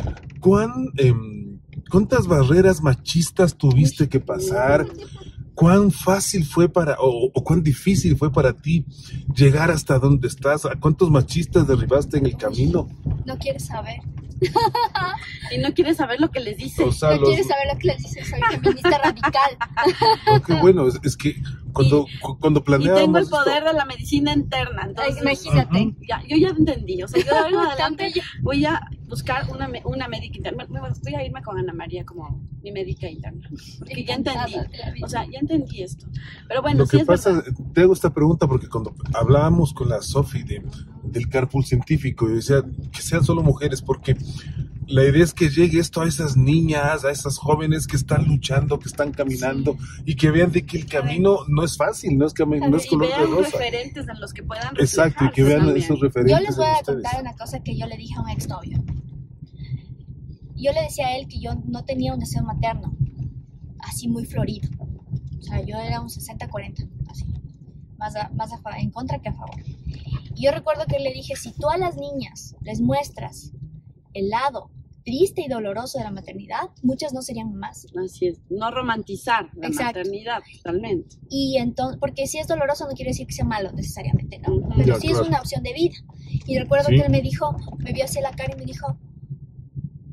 ¿cuántas barreras machistas tuviste que pasar? ¿Cuán fácil fue o cuán difícil fue para ti llegar hasta donde estás? ¿A cuántos machistas derribaste en el camino? No quieres saber. Y no quieres saber lo que les dice. O sea, quieres saber lo que les dice. Soy feminista radical. Qué bueno, es que cuando planeábamos... Y tengo el poder de la medicina interna. Entonces, imagínate. Yo ya entendí. O sea, yo de ahora en adelante voy a buscar una médica interna. Voy a irme con Ana María como mi médica interna. Porque ya entendí. O sea, ya entendí esto. Pero bueno, lo que pasa, te hago esta pregunta porque cuando hablábamos con la Sofi del Carpool científico, yo decía que sean solo mujeres, porque la idea es que llegue esto a esas niñas, a esas jóvenes que están luchando, que están caminando y que vean de que el camino no es fácil, no es color de rosa. Y vean referentes en los que puedan reflejarse. Exacto, y que vean también esos referentes. Yo les voy a contar una cosa que yo le dije a un exnovio. Yo le decía a él que yo no tenía un deseo materno así muy florido. O sea, yo era un 60-40, así, más en contra que a favor. Y yo recuerdo que le dije, si tú a las niñas les muestras el lado triste y doloroso de la maternidad, muchas no serían mamás. Así es, no romantizar la maternidad totalmente. Y entonces, porque si es doloroso no quiere decir que sea malo necesariamente, ¿no? Pero sí es una opción de vida. Y recuerdo que él me dijo, me vio hacia la cara y me dijo,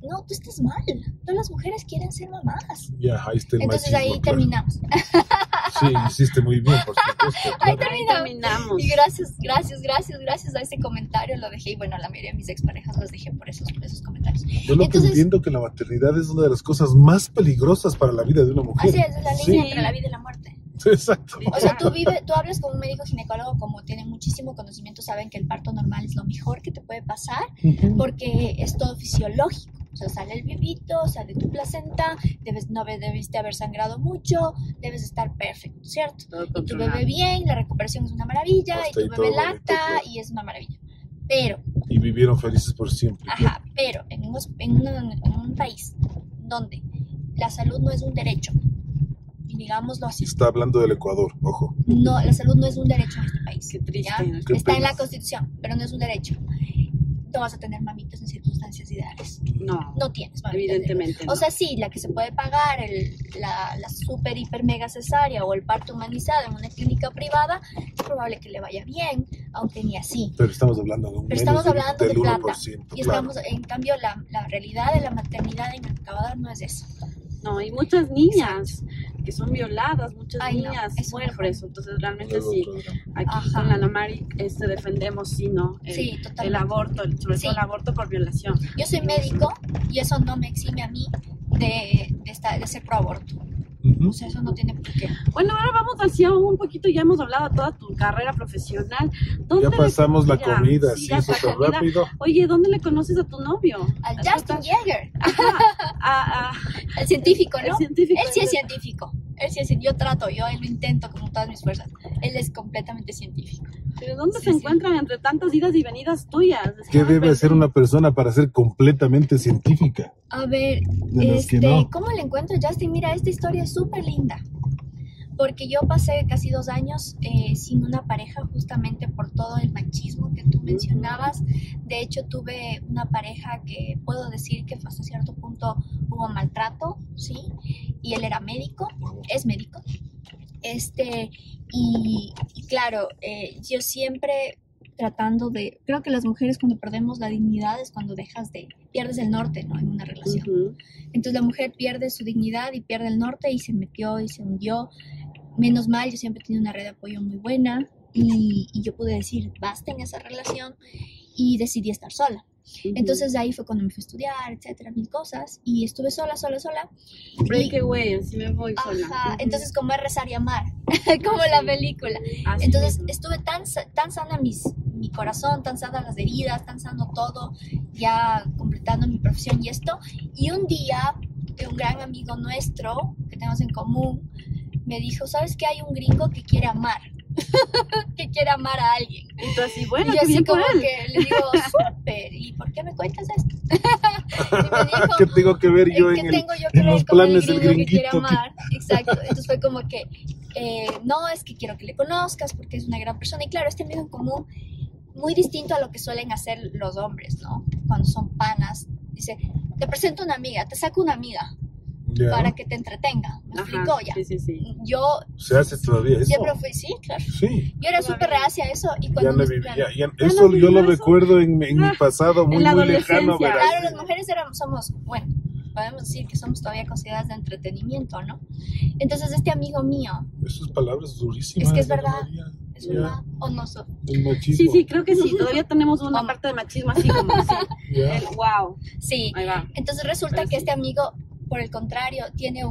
no, tú estás mal. Todas las mujeres quieren ser mamás. Ya, ahí está el Entonces machismo, ahí claro. terminamos. Sí, hiciste muy bien, por supuesto. Ahí Claro. terminamos. Y gracias a ese comentario lo dejé. Y bueno, la mayoría de mis exparejas los dejé por esos comentarios. Yo lo que entiendo que la maternidad es una de las cosas más peligrosas para la vida de una mujer. Así es la línea entre la vida y la muerte. Exacto. O sea, tú hablas con un médico ginecólogo, como tiene muchísimo conocimiento, saben que el parto normal es lo mejor que te puede pasar, porque es todo fisiológico. O sea, sale el bebito, sale tu placenta, no debiste haber sangrado mucho, debes estar perfecto, ¿cierto? Y tu bebé bien, la recuperación es una maravilla, hasta y tu bebé lacta, claro. Y es una maravilla. Pero... Y vivieron felices por siempre. Ajá, pero en un país donde la salud no es un derecho, digámoslo así. Está hablando del Ecuador, ojo. No, la salud no es un derecho en este país. Qué triste. Qué está en la Constitución, pero no es un derecho. No vas a tener mamitas en circunstancias ideales. No tienes mamitas. Evidentemente no. O sea, sí, la que se puede pagar, la super, hiper, mega cesárea o el parto humanizado en una clínica privada, es probable que le vaya bien, aunque ni así. Pero estamos hablando de un Pero estamos hablando de plata. 1%, y estamos, en cambio, la realidad de la maternidad en Ecuador no es eso. No, hay muchas niñas que son violadas, muchas niñas mueren por eso. Entonces, realmente sí, aquí con la Ana Mari defendemos, sí, ¿no? El aborto, sobre todo el aborto por violación. Yo soy médico y eso no me exime a mí de ser pro aborto. O sea, eso no tiene por qué. Bueno, ahora vamos hacia un poquito, ya hemos hablado de toda tu carrera profesional. Ya pasamos la comida, sí, súper rápido. Oye, ¿dónde le conoces a tu novio? Al Justin Yeager. El científico, ¿no? Él sí es científico. Yo lo intento con todas mis fuerzas. Él es completamente científico. ¿Pero dónde se encuentran entre tantas idas y venidas tuyas? ¿Qué debe hacer una persona para ser completamente científica? A ver, ¿cómo le encuentro, Justin? Mira, esta historia es súper linda. Porque yo pasé casi 2 años sin una pareja justamente por todo el machismo que tú mencionabas. De hecho, tuve una pareja que puedo decir que hasta cierto punto hubo maltrato, ¿sí? Y él era médico, es médico. Y claro, yo siempre tratando creo que las mujeres cuando perdemos la dignidad es cuando pierdes el norte, ¿no? En una relación. Entonces la mujer pierde su dignidad y pierde el norte y se metió y se hundió. Menos mal, yo siempre he tenido una red de apoyo muy buena y yo pude decir basta en esa relación y decidí estar sola. Entonces de ahí fue cuando me fui a estudiar, etcétera, 1000 cosas, y estuve sola. Breakaway, así me voy sola. Entonces como es rezar y amar, como la película. Entonces estuve tan sana mi corazón, tan sana las heridas, tan sano todo, ya completando mi profesión y esto. Y un día, un gran amigo nuestro que tenemos en común me dijo, ¿sabes qué? Hay un gringo que quiere amar. Que quiere amar a alguien. Entonces, bueno, y yo así como que le digo, súper, ¿y por qué me cuentas esto? Y me dijo, ¿qué tengo que ver yo en los planes del gringuito? Que quiere amar. Exacto, entonces fue como que, no, es que quiero que le conozcas porque es una gran persona. Y claro, este amigo en común, muy distinto a lo que suelen hacer los hombres, ¿no? Cuando son panas, dice, te presento una amiga, te saco una amiga. Para que te entretenga, ¿me explicó ya? Sí. Yo ¿se hace todavía eso? Siempre fui, sí, claro. Sí. Yo era súper reacia a eso y cuando eso yo lo recuerdo en mi pasado muy lejano. Claro, las mujeres somos, bueno, podemos decir que somos todavía consideradas de entretenimiento, ¿no? Entonces este amigo mío. Esas palabras durísimas. Es que es verdad. ¿Es verdad o no? El machismo. Sí, creo que sí. Todavía tenemos una parte de machismo así como así. El wow. Sí. Entonces resulta que este amigo, por el contrario, tenía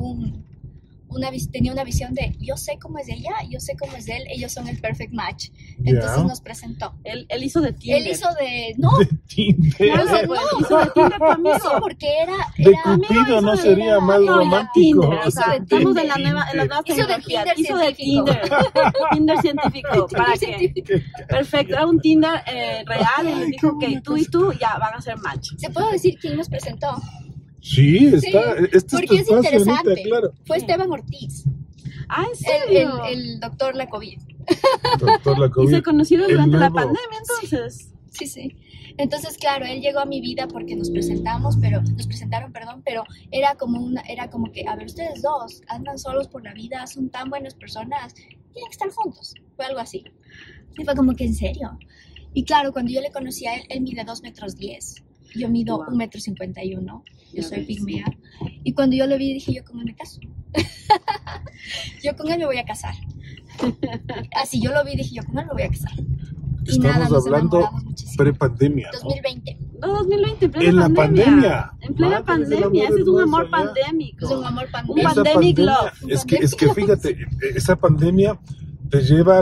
una visión de yo sé cómo es ella, yo sé cómo es él, ellos son el perfect match. Entonces nos presentó. Él hizo de Tinder. Él hizo de... No. De Tinder. No, hizo de Tinder tu amigo. Sí, porque era de Cupido no sería más romántico. Tinder, o sea, estamos en las nuevas tecnologías. Hizo de Tinder. Tinder científico. ¿Para qué? Perfecto. Era un Tinder real y les dijo que tú y tú ya van a ser match. ¿Se puede decir quién nos presentó? Sí, está. Porque es interesante. Ahorita, claro. Fue Esteban Ortiz. ¿En serio? El doctor la COVID. ¿Y se conocieron durante la pandemia entonces? Sí. Entonces, claro, él llegó a mi vida porque nos presentaron, pero era como que, a ver, ustedes dos andan solos por la vida, son tan buenas personas, tienen que estar juntos. Fue algo así. Y fue como que, ¿en serio? Y claro, cuando yo le conocí a él mide 2 metros 10. Yo mido 1,51 m, yo soy pigmea. Y cuando yo lo vi, dije, yo con él me caso. Yo con él me voy a casar. Así yo lo vi, dije, yo con él me voy a casar. Y estamos hablando pre-pandemia, ¿no? 2020. No, 2020, en plena pandemia. En plena pandemia, ese es un amor pandémico. Es un amor pandémico. Un pandemic love. Es que fíjate, esa pandemia te lleva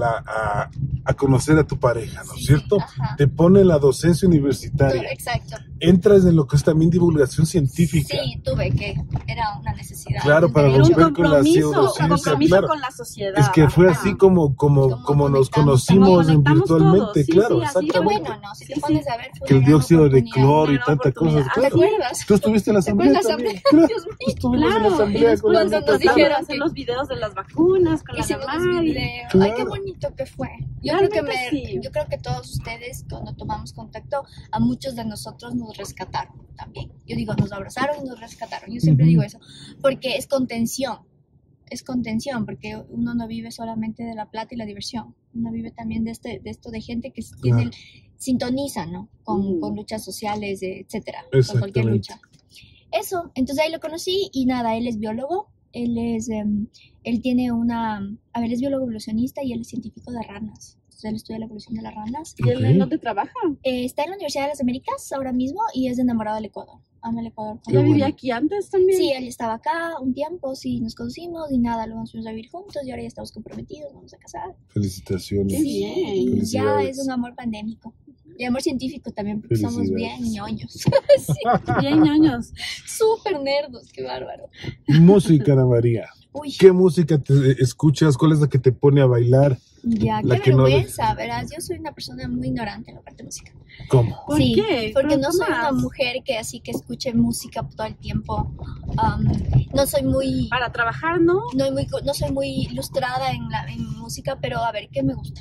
a conocer a tu pareja, ¿no es cierto? Ajá. Te pone la docencia universitaria. Exacto. Entras en lo que es también divulgación científica. Sí, tuve que, era una necesidad. Claro, para Era un romper con la pseudociencia, un compromiso claro. con la sociedad. Es que fue así como nos conocimos virtualmente, sí, claro, sí, así. exactamente. Qué bueno, ¿no? Si te pones a ver, fue Que el una gran dióxido de oportunidad. cloro y Una tantas oportunidad. cosas, ¿Te claro. acuerdas? Tú estuviste en la ¿Te asamblea acuerdas también. de la Claro. asamblea? Dios mío. Estuvimos en la Claro, y asamblea con la después Cuando nos nos dijeron hacer que- los videos de las vacunas con la Hicimos mamá. video. Claro. Ay, qué bonito que fue. Realmente Yo creo que todos ustedes, cuando tomamos contacto, a muchos de nosotros nos rescataron también. Yo digo, nos abrazaron y nos rescataron. Yo siempre digo eso, porque es contención. Es contención, porque uno no vive solamente de la plata y la diversión. Uno vive también de esto de gente que tiene, sintoniza, ¿no? Con luchas sociales, etcétera, con cualquier lucha. Eso, entonces ahí lo conocí y nada, él es biólogo. Él tiene él es biólogo evolucionista y él es científico de ranas. Entonces él estudia la evolución de las ranas. ¿Y él en dónde trabaja? Está en la Universidad de las Américas ahora mismo y es enamorado del Ecuador. Ama el Ecuador. ¿Ya vivía aquí antes también? Sí, él estaba acá un tiempo, sí, nos conocimos y nada, luego nos fuimos a vivir juntos y ahora ya estamos comprometidos, vamos a casar. Felicitaciones. Qué bien. Y ya Felicidades. es un amor pandémico. Y amor científico también, porque somos bien ñoños. Sí, Bien ñoños. súper nerdos, qué bárbaro. Música, Ana María. Uy, ¿Qué música te escuchas? ¿Cuál es la que te pone a bailar? ya, La qué que no- vergüenza, verás. Yo soy una persona muy ignorante en la parte de música. ¿Cómo? ¿Por Sí, qué? porque ¿Pero no soy cómo una más? mujer que así que escuche música todo el tiempo. No soy muy... Para trabajar, ¿no? No soy muy ilustrada en música, pero a ver, ¿qué me gusta?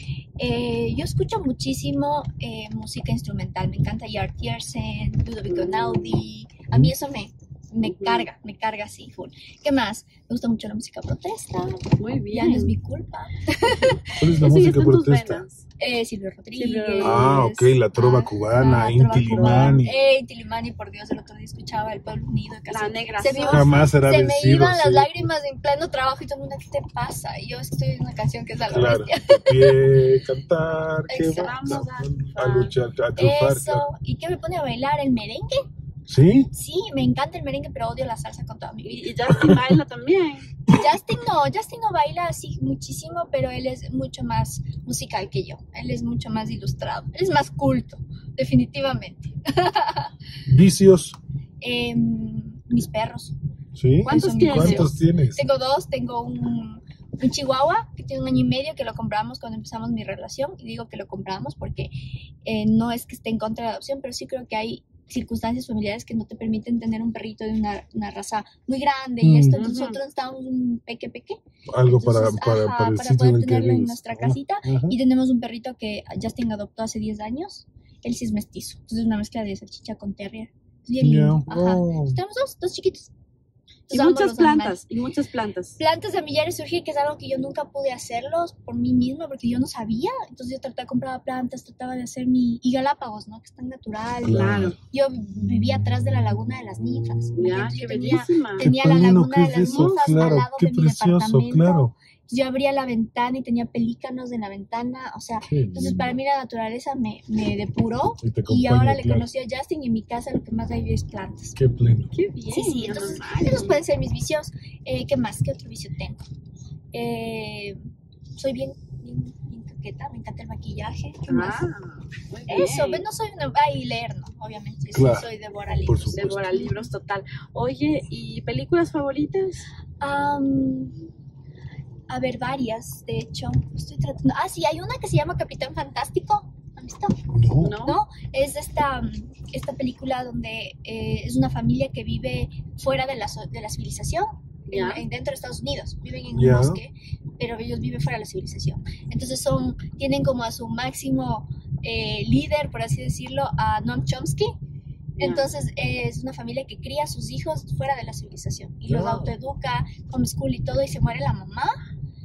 Yo escucho muchísimo música instrumental, me encanta Yard Tiersen, Ludovico Einaudi, a mí eso me carga así, full. ¿Qué más? Me gusta mucho la música protesta, Muy ya no es bien. mi culpa. ¿Cuál es la Eso ya música está en tus protesta? venas. Silvio Rodríguez. Silvio- Ah, ok, la trova cubana, Inti Limani. Inti Limani, por Dios, el otro día escuchaba El Pueblo Unido. Casi La negra se me sosa. iba- Jamás será Se me vencido. iban las sí. lágrimas en pleno trabajo y todo el mundo, ¿qué te pasa? Y yo estoy en una canción que es a la Claro, bestia. de pie, cantar, que Exacto. vamos a luchar, a triunfar. Eso, ¿y qué me pone a bailar? ¿El merengue? ¿Sí? Sí, me encanta el merengue, pero odio la salsa con toda mi vida. Y Justin baila también. Justin no baila así muchísimo, pero él es mucho más musical que yo. Él es mucho más ilustrado. Él es más culto, definitivamente. ¿Vicios? Mis perros. ¿Sí? ¿Cuántos Son tienes? ¿Cuántos tienes? Tengo dos, tengo un chihuahua que tiene 1 año y medio que lo compramos cuando empezamos mi relación. Y digo que lo compramos porque no es que esté en contra de la adopción, pero sí creo que hay circunstancias familiares que no te permiten tener un perrito de una raza muy grande y esto. Entonces Ujú. nosotros necesitamos un peque. Algo Entonces, para el para sitio poder en el que tenerlo en vives. nuestra casita. Ajá. Y tenemos un perrito que Justin adoptó hace 10 años. Él sí es mestizo. Entonces es una mezcla de salchicha con terrier. Es bien lindo. Ya. Ajá. Oh. Entonces, tenemos dos chiquitos. Y Entonces, amo muchas los animales. plantas. Y muchas plantas. Plantas de millares surgir, que es algo que yo nunca pude hacerlos por mí misma, porque yo no sabía. Entonces yo compraba plantas, trataba de hacer y Galápagos, ¿no? Que es tan natural. Claro. Yo vivía atrás de la laguna de las ninfas. Ya, Entonces, qué yo tenía bellísima. tenía Qué la bueno, laguna ¿qué de es las eso? ninfas al Claro, lado qué de mi precioso, departamento. claro. Yo abría la ventana y tenía pelícanos en la ventana, o sea, Qué entonces lindo. para mí la naturaleza me depuró Y te y acompaña, ahora le claro. conocí a Justin y en mi casa lo que más hay es plantas. Qué pleno. Qué bien. Sí, entonces Ana esos pueden ser mis vicios. ¿Qué más? ¿Qué otro vicio tengo? Soy bien coqueta, me encanta el maquillaje. ¿Qué más? muy bien. Eso, pues no soy una... y leer, ¿no? Obviamente, Claro, sí soy devora por libros. supuesto. Devora libros total. Oye, ¿y películas favoritas? A ver, varias, de hecho. Estoy tratando... sí, hay una que se llama Capitán Fantástico. ¿Han visto? No. ¿No? ¿No? Es esta película donde es una familia que vive fuera de la civilización, Ya. dentro de Estados Unidos. Viven en Ya. un bosque, pero ellos viven fuera de la civilización. Entonces tienen como a su máximo líder, por así decirlo, a Noam Chomsky. Ya. Entonces es una familia que cría a sus hijos fuera de la civilización y los Ya. autoeduca, homeschool y todo, y se muere la mamá.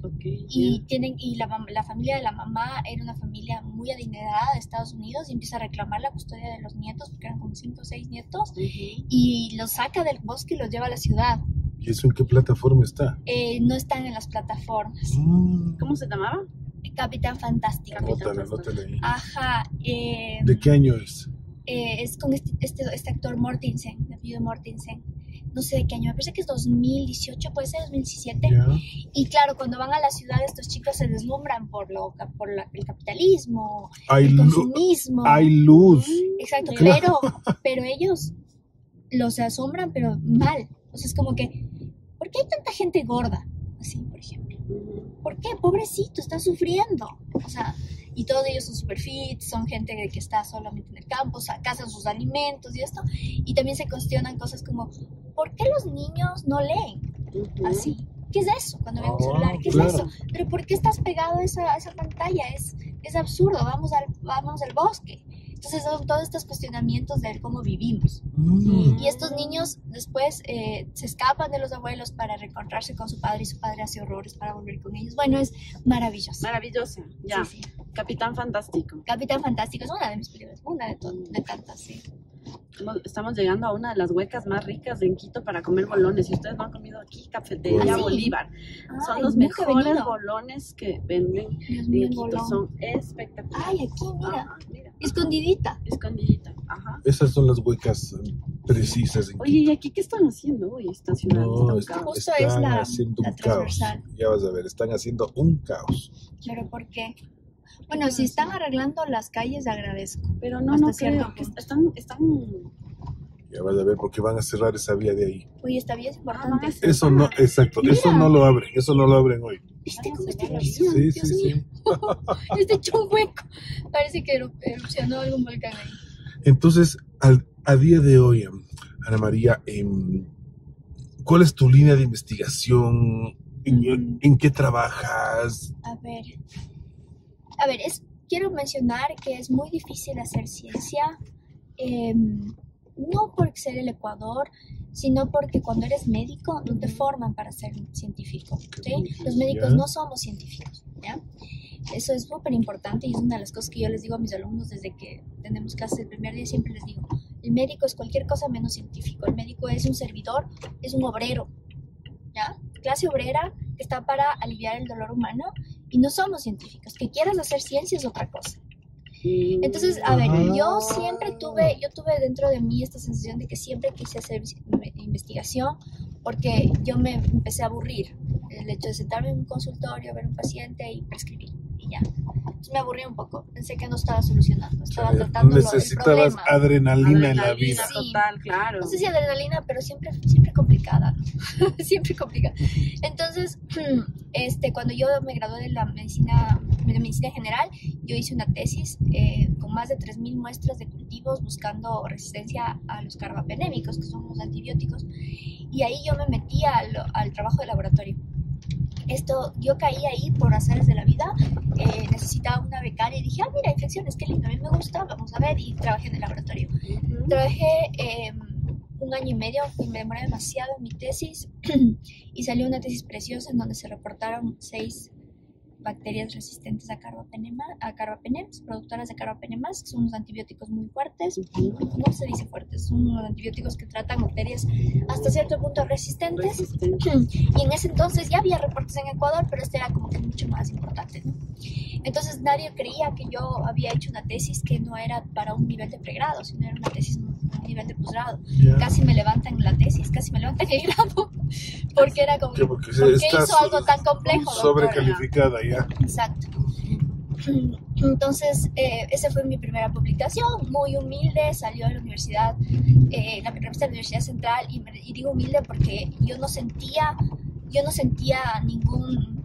Y la familia de la mamá era una familia muy adinerada de Estados Unidos y empieza a reclamar la custodia de los nietos, porque eran como 5 o 6 nietos, y los saca del bosque y los lleva a la ciudad. ¿Y eso en qué plataforma está? No están en las plataformas. ¿Cómo se llamaba? Capitán Fantástico. Anótale ahí. Ajá. ¿De qué año es? Es con este actor Mortensen, de apellido Mortensen. No sé de qué año, me parece que es 2018, puede ser 2017. Yeah. Y claro, cuando van a la ciudad, estos chicos se deslumbran por el capitalismo, el consumismo. Hay luz. Exacto, claro. pero ellos los asombran, pero mal. O sea, es como que, ¿por qué hay tanta gente gorda? Así, por ejemplo. ¿Por qué? Pobrecito, está sufriendo. O sea, y todos ellos son super fit, son gente que está solamente en el campo, o sea, cazan sus alimentos y esto. Y también se cuestionan cosas como, ¿por qué los niños no leen? Así. ¿Qué es eso? Cuando ven un celular, ¿qué es eso? ¿Pero por qué estás pegado a esa pantalla? Es absurdo, vamos al bosque. Entonces son todos estos cuestionamientos de cómo vivimos. Y estos niños después se escapan de los abuelos para reencontrarse con su padre, y su padre hace horrores para volver con ellos. Bueno, es maravilloso. Maravillosa, ya. Sí. Capitán Fantástico. Capitán Fantástico es una de mis películas, una de tantas, sí. Estamos llegando a una de las huecas más ricas en Quito para comer bolones. Si ustedes no han comido aquí, Cafetería Bolívar. Son los mejores bolones que venden en Quito. Son espectaculares. Ay, aquí, mira. Escondidita. Ajá. Esas son las huecas precisas. Oye, ¿y aquí qué están haciendo hoy? Estacionando. No, justo es la transversal. Ya vas a ver, están haciendo un caos. ¿Pero por qué? Bueno, si están arreglando las calles, agradezco. Pero no creo que están... Ya vas a ver, porque van a cerrar esa vía de ahí. Oye, esta vía es importante. Eso no, exacto, mira. Eso no lo abren hoy. ¿Viste cómo está erupción? Sí. Está hecho un hueco. Parece que erupcionó algún volcán ahí. Entonces, a día de hoy, Ana María, ¿cuál es tu línea de investigación? ¿En qué trabajas? A ver, quiero mencionar que es muy difícil hacer ciencia, no por ser el Ecuador, sino porque cuando eres médico no te forman para ser científico, ¿sí? Los médicos no somos científicos, ¿ya? Eso es súper importante y es una de las cosas que yo les digo a mis alumnos desde que tenemos clases el primer día. Siempre les digo, el médico es cualquier cosa menos científico. El médico es un servidor, es un obrero, ¿ya? Clase obrera que está para aliviar el dolor humano y no somos científicos. Que quieras hacer ciencia es otra cosa. Entonces, a ver, yo tuve dentro de mí esta sensación de que siempre quise hacer investigación porque yo me empecé a aburrir. El hecho de sentarme en un consultorio, ver un paciente y prescribir y ya. Entonces me aburrí un poco, pensé que no estaba solucionando, estaba tratando el problema. Necesitabas adrenalina en la vida. Sí, total, claro. No sé si adrenalina, pero siempre complicada, siempre complicada. Entonces, cuando yo me gradué de medicina general, yo hice una tesis con más de 3.000 muestras de cultivos buscando resistencia a los carbapenémicos, que son los antibióticos, y ahí yo me metí al trabajo de laboratorio. Yo caí ahí por azares de la vida, necesitaba una becaria y dije, mira, infecciones, qué lindo, a mí me gusta, vamos a ver, y trabajé en el laboratorio. Trabajé 1 año y medio y me demoré demasiado en mi tesis y salió una tesis preciosa en donde se reportaron 6 bacterias resistentes a carbapenems, productoras de carbapenemas, que son unos antibióticos muy fuertes. No se dice fuertes, son unos antibióticos que tratan bacterias hasta cierto punto resistentes. Y en ese entonces ya había reportes en Ecuador, pero este era como que mucho más importante, ¿no? Entonces nadie creía que yo había hecho una tesis que no era para un nivel de pregrado, sino era una tesis a un nivel de posgrado. Casi me levantan la tesis, casi me levantan el grado, porque era como, ¿por qué hizo algo tan complejo? Sobrecalificada ya. Exacto. Entonces, esa fue mi primera publicación, muy humilde, salió a la universidad, la revista de la Universidad Central, y digo humilde porque yo no sentía ningún,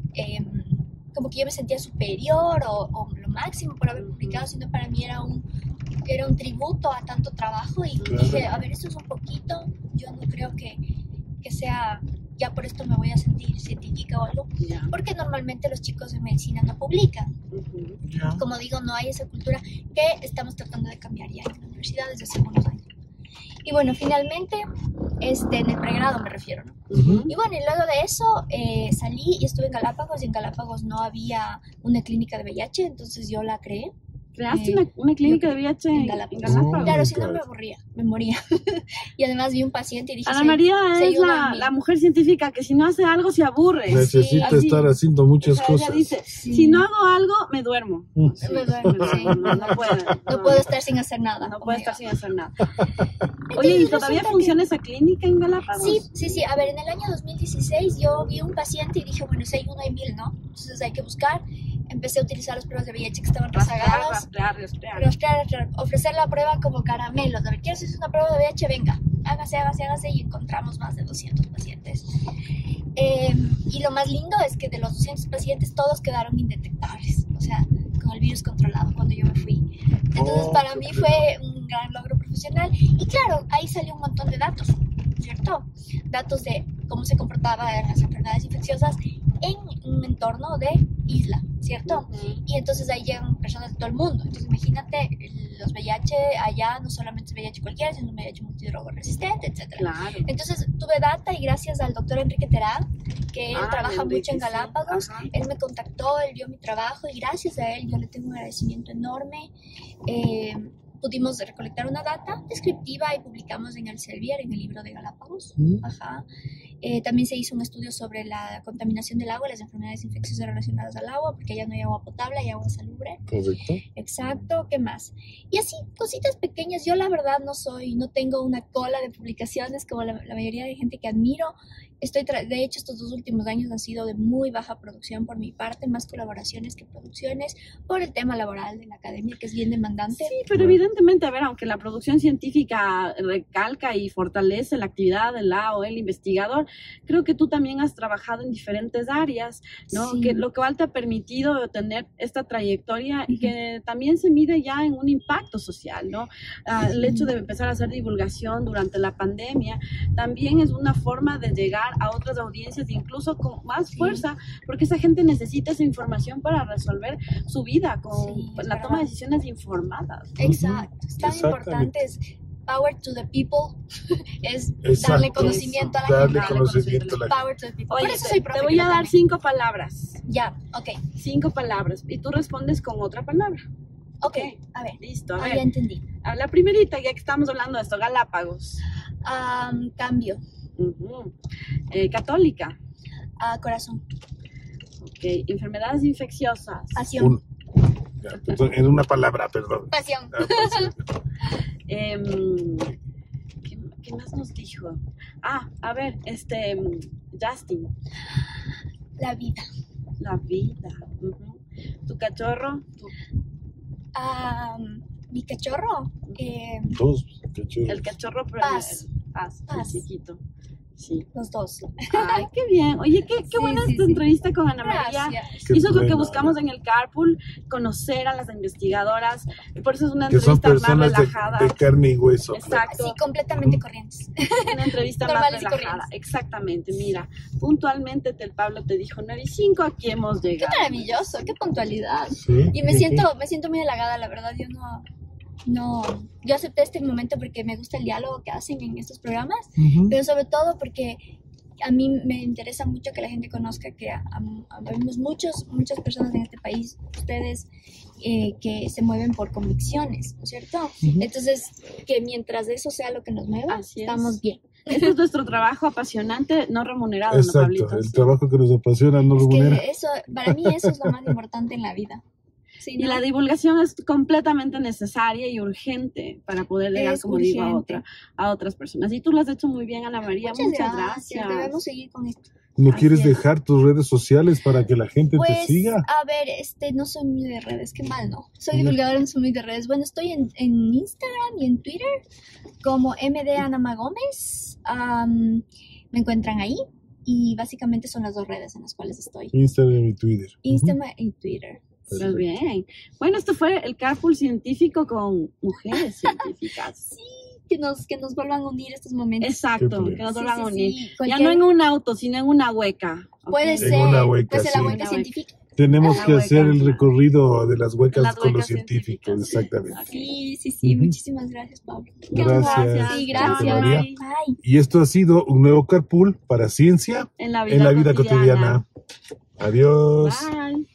como que yo me sentía superior o lo máximo por haber publicado, sino para mí era un tributo a tanto trabajo, y dije, a ver, esto es un poquito, yo no creo que sea... ya por esto me voy a sentir científica o algo, porque normalmente los chicos de medicina no publican. Como digo, no hay esa cultura que estamos tratando de cambiar ya en la universidad desde hace algunos años. Y bueno, finalmente en el pregrado me refiero, ¿no? Y bueno, y luego de eso salí y estuve en Galápagos, y en Galápagos no había una clínica de VIH, entonces yo la creé. ¿Creaste una clínica de VIH en Galápagos? Claro, si no me aburría, me moría. Y además vi un paciente y dije... Ana María es la mujer científica que si no hace algo se aburre. Necesita estar haciendo muchas cosas. Ella dice, si no hago algo, me duermo. Me duermo, sí. No puedo estar sin hacer nada. No puedo estar sin hacer nada. Oye, ¿y todavía funciona esa clínica en Galápagos? Sí. A ver, en el año 2016 yo vi un paciente y dije, bueno, si hay uno hay 1000, ¿no? Entonces hay que buscar. Empecé a utilizar las pruebas de VIH que estaban rezagadas. Rastrear. Ofrecer la prueba como caramelos. A ver, ¿quieres hacer una prueba de VIH? Venga, hágase. Y encontramos más de 200 pacientes. Y lo más lindo es que de los 200 pacientes todos quedaron indetectables. O sea, con el virus controlado cuando yo me fui. Entonces, para mí fue un gran logro profesional. Y claro, ahí salió un montón de datos, ¿cierto? Datos de cómo se comportaban las enfermedades infecciosas en un entorno de isla, ¿cierto? Y entonces ahí llegan personas de todo el mundo. Entonces imagínate, los VIH allá no solamente es VIH cualquiera, sino VIH multidrogoresistente, etc. Claro. Entonces tuve data y gracias al doctor Enrique Terán, que él trabaja mucho en Galápagos, él me contactó, él vio mi trabajo y gracias a él yo le tengo un agradecimiento enorme. Pudimos recolectar una data descriptiva y publicamos en Elsevier, en el libro de Galápagos. También se hizo un estudio sobre la contaminación del agua y las enfermedades infecciosas relacionadas al agua, porque allá no hay agua potable, hay agua salubre. Correcto. Exacto, ¿qué más? Y así, cositas pequeñas. Yo la verdad no tengo una cola de publicaciones como la mayoría de gente que admiro. De hecho, estos 2 últimos años han sido de muy baja producción por mi parte, más colaboraciones que producciones, por el tema laboral de la academia, que es bien demandante. Sí, pero evidentemente, a ver, aunque la producción científica recalca y fortalece la actividad de la o el investigador, creo que tú también has trabajado en diferentes áreas, ¿no? Sí. Que lo cual te ha permitido tener esta trayectoria y que también se mide ya en un impacto social, ¿no? El hecho de empezar a hacer divulgación durante la pandemia también es una forma de llegar a otras audiencias, incluso con más fuerza, porque esa gente necesita esa información para resolver su vida con la toma de decisiones informadas, ¿no? Exacto, es tan importante, es power to the people, es darle conocimiento a la gente. Darle conocimiento a la gente. Power to the people. Oye, por eso soy profe, te voy a dar 5 palabras. Ya, ok. 5 palabras, y tú respondes con otra palabra. Ok, a ver. Listo, a ya ver. entendí. La primerita, ya que estamos hablando de esto, Galápagos. Cambio. Católica. Corazón. Ok, enfermedades infecciosas. Pasión. En una palabra, perdón. Pasión. ¿Qué más nos dijo? A ver, Justin. La vida. La vida. ¿Tu cachorro? Mi cachorro. Dos cachorros. El cachorro, pero Paz. El chiquito. Sí. Los dos. Ay, qué bien. Oye, qué buena esta entrevista con Ana María. Eso es lo que buscamos en el Carpool, conocer a las investigadoras. Y por eso es una entrevista más relajada. De carne y hueso. Exacto. Sí, completamente corrientes. Una entrevista más relajada. Exactamente. Mira, puntualmente Pablo te dijo 9:05, aquí hemos llegado. Qué maravilloso, qué puntualidad. Sí. Y me siento muy halagada, la verdad. Yo acepté este momento porque me gusta el diálogo que hacen en estos programas, pero sobre todo porque a mí me interesa mucho que la gente conozca que habemos muchas personas en este país, ustedes, que se mueven por convicciones, ¿no es cierto? Entonces, que mientras eso sea lo que nos mueva, estamos bien. Este es nuestro trabajo apasionante, no remunerado. Exacto, ¿no, Pablito? el trabajo que nos apasiona no remunera. Para mí eso es lo más importante en la vida. Sí, ¿no? Y la divulgación es completamente necesaria y urgente para poder llegar, como digo, a otras personas. Y tú lo has hecho muy bien, Ana María. Muchas gracias. Debemos seguir con esto. ¿No quieres dejar tus redes sociales para que la gente te siga? A ver, no soy muy de redes, qué mal, ¿no? Soy divulgadora, no soy muy de redes. Bueno, estoy en Instagram y en Twitter como MD Anama Gómez. Me encuentran ahí y básicamente son las 2 redes en las cuales estoy. Instagram y Twitter. Instagram y Twitter. Muy bien. Bueno, esto fue el Carpool científico con mujeres científicas. Sí, que nos vuelvan a unir estos momentos. Exacto, que nos vuelvan a unir. Sí, ya no en un auto, sino en una hueca. Puede ser, en una hueca, la hueca científica. Tenemos que hacer el recorrido de las huecas con los científicos, exactamente. Sí. Muchísimas gracias, Pablo. Gracias. Sí, gracias. Bye. Y esto ha sido un nuevo carpool para ciencia en la vida cotidiana. Adiós. Bye.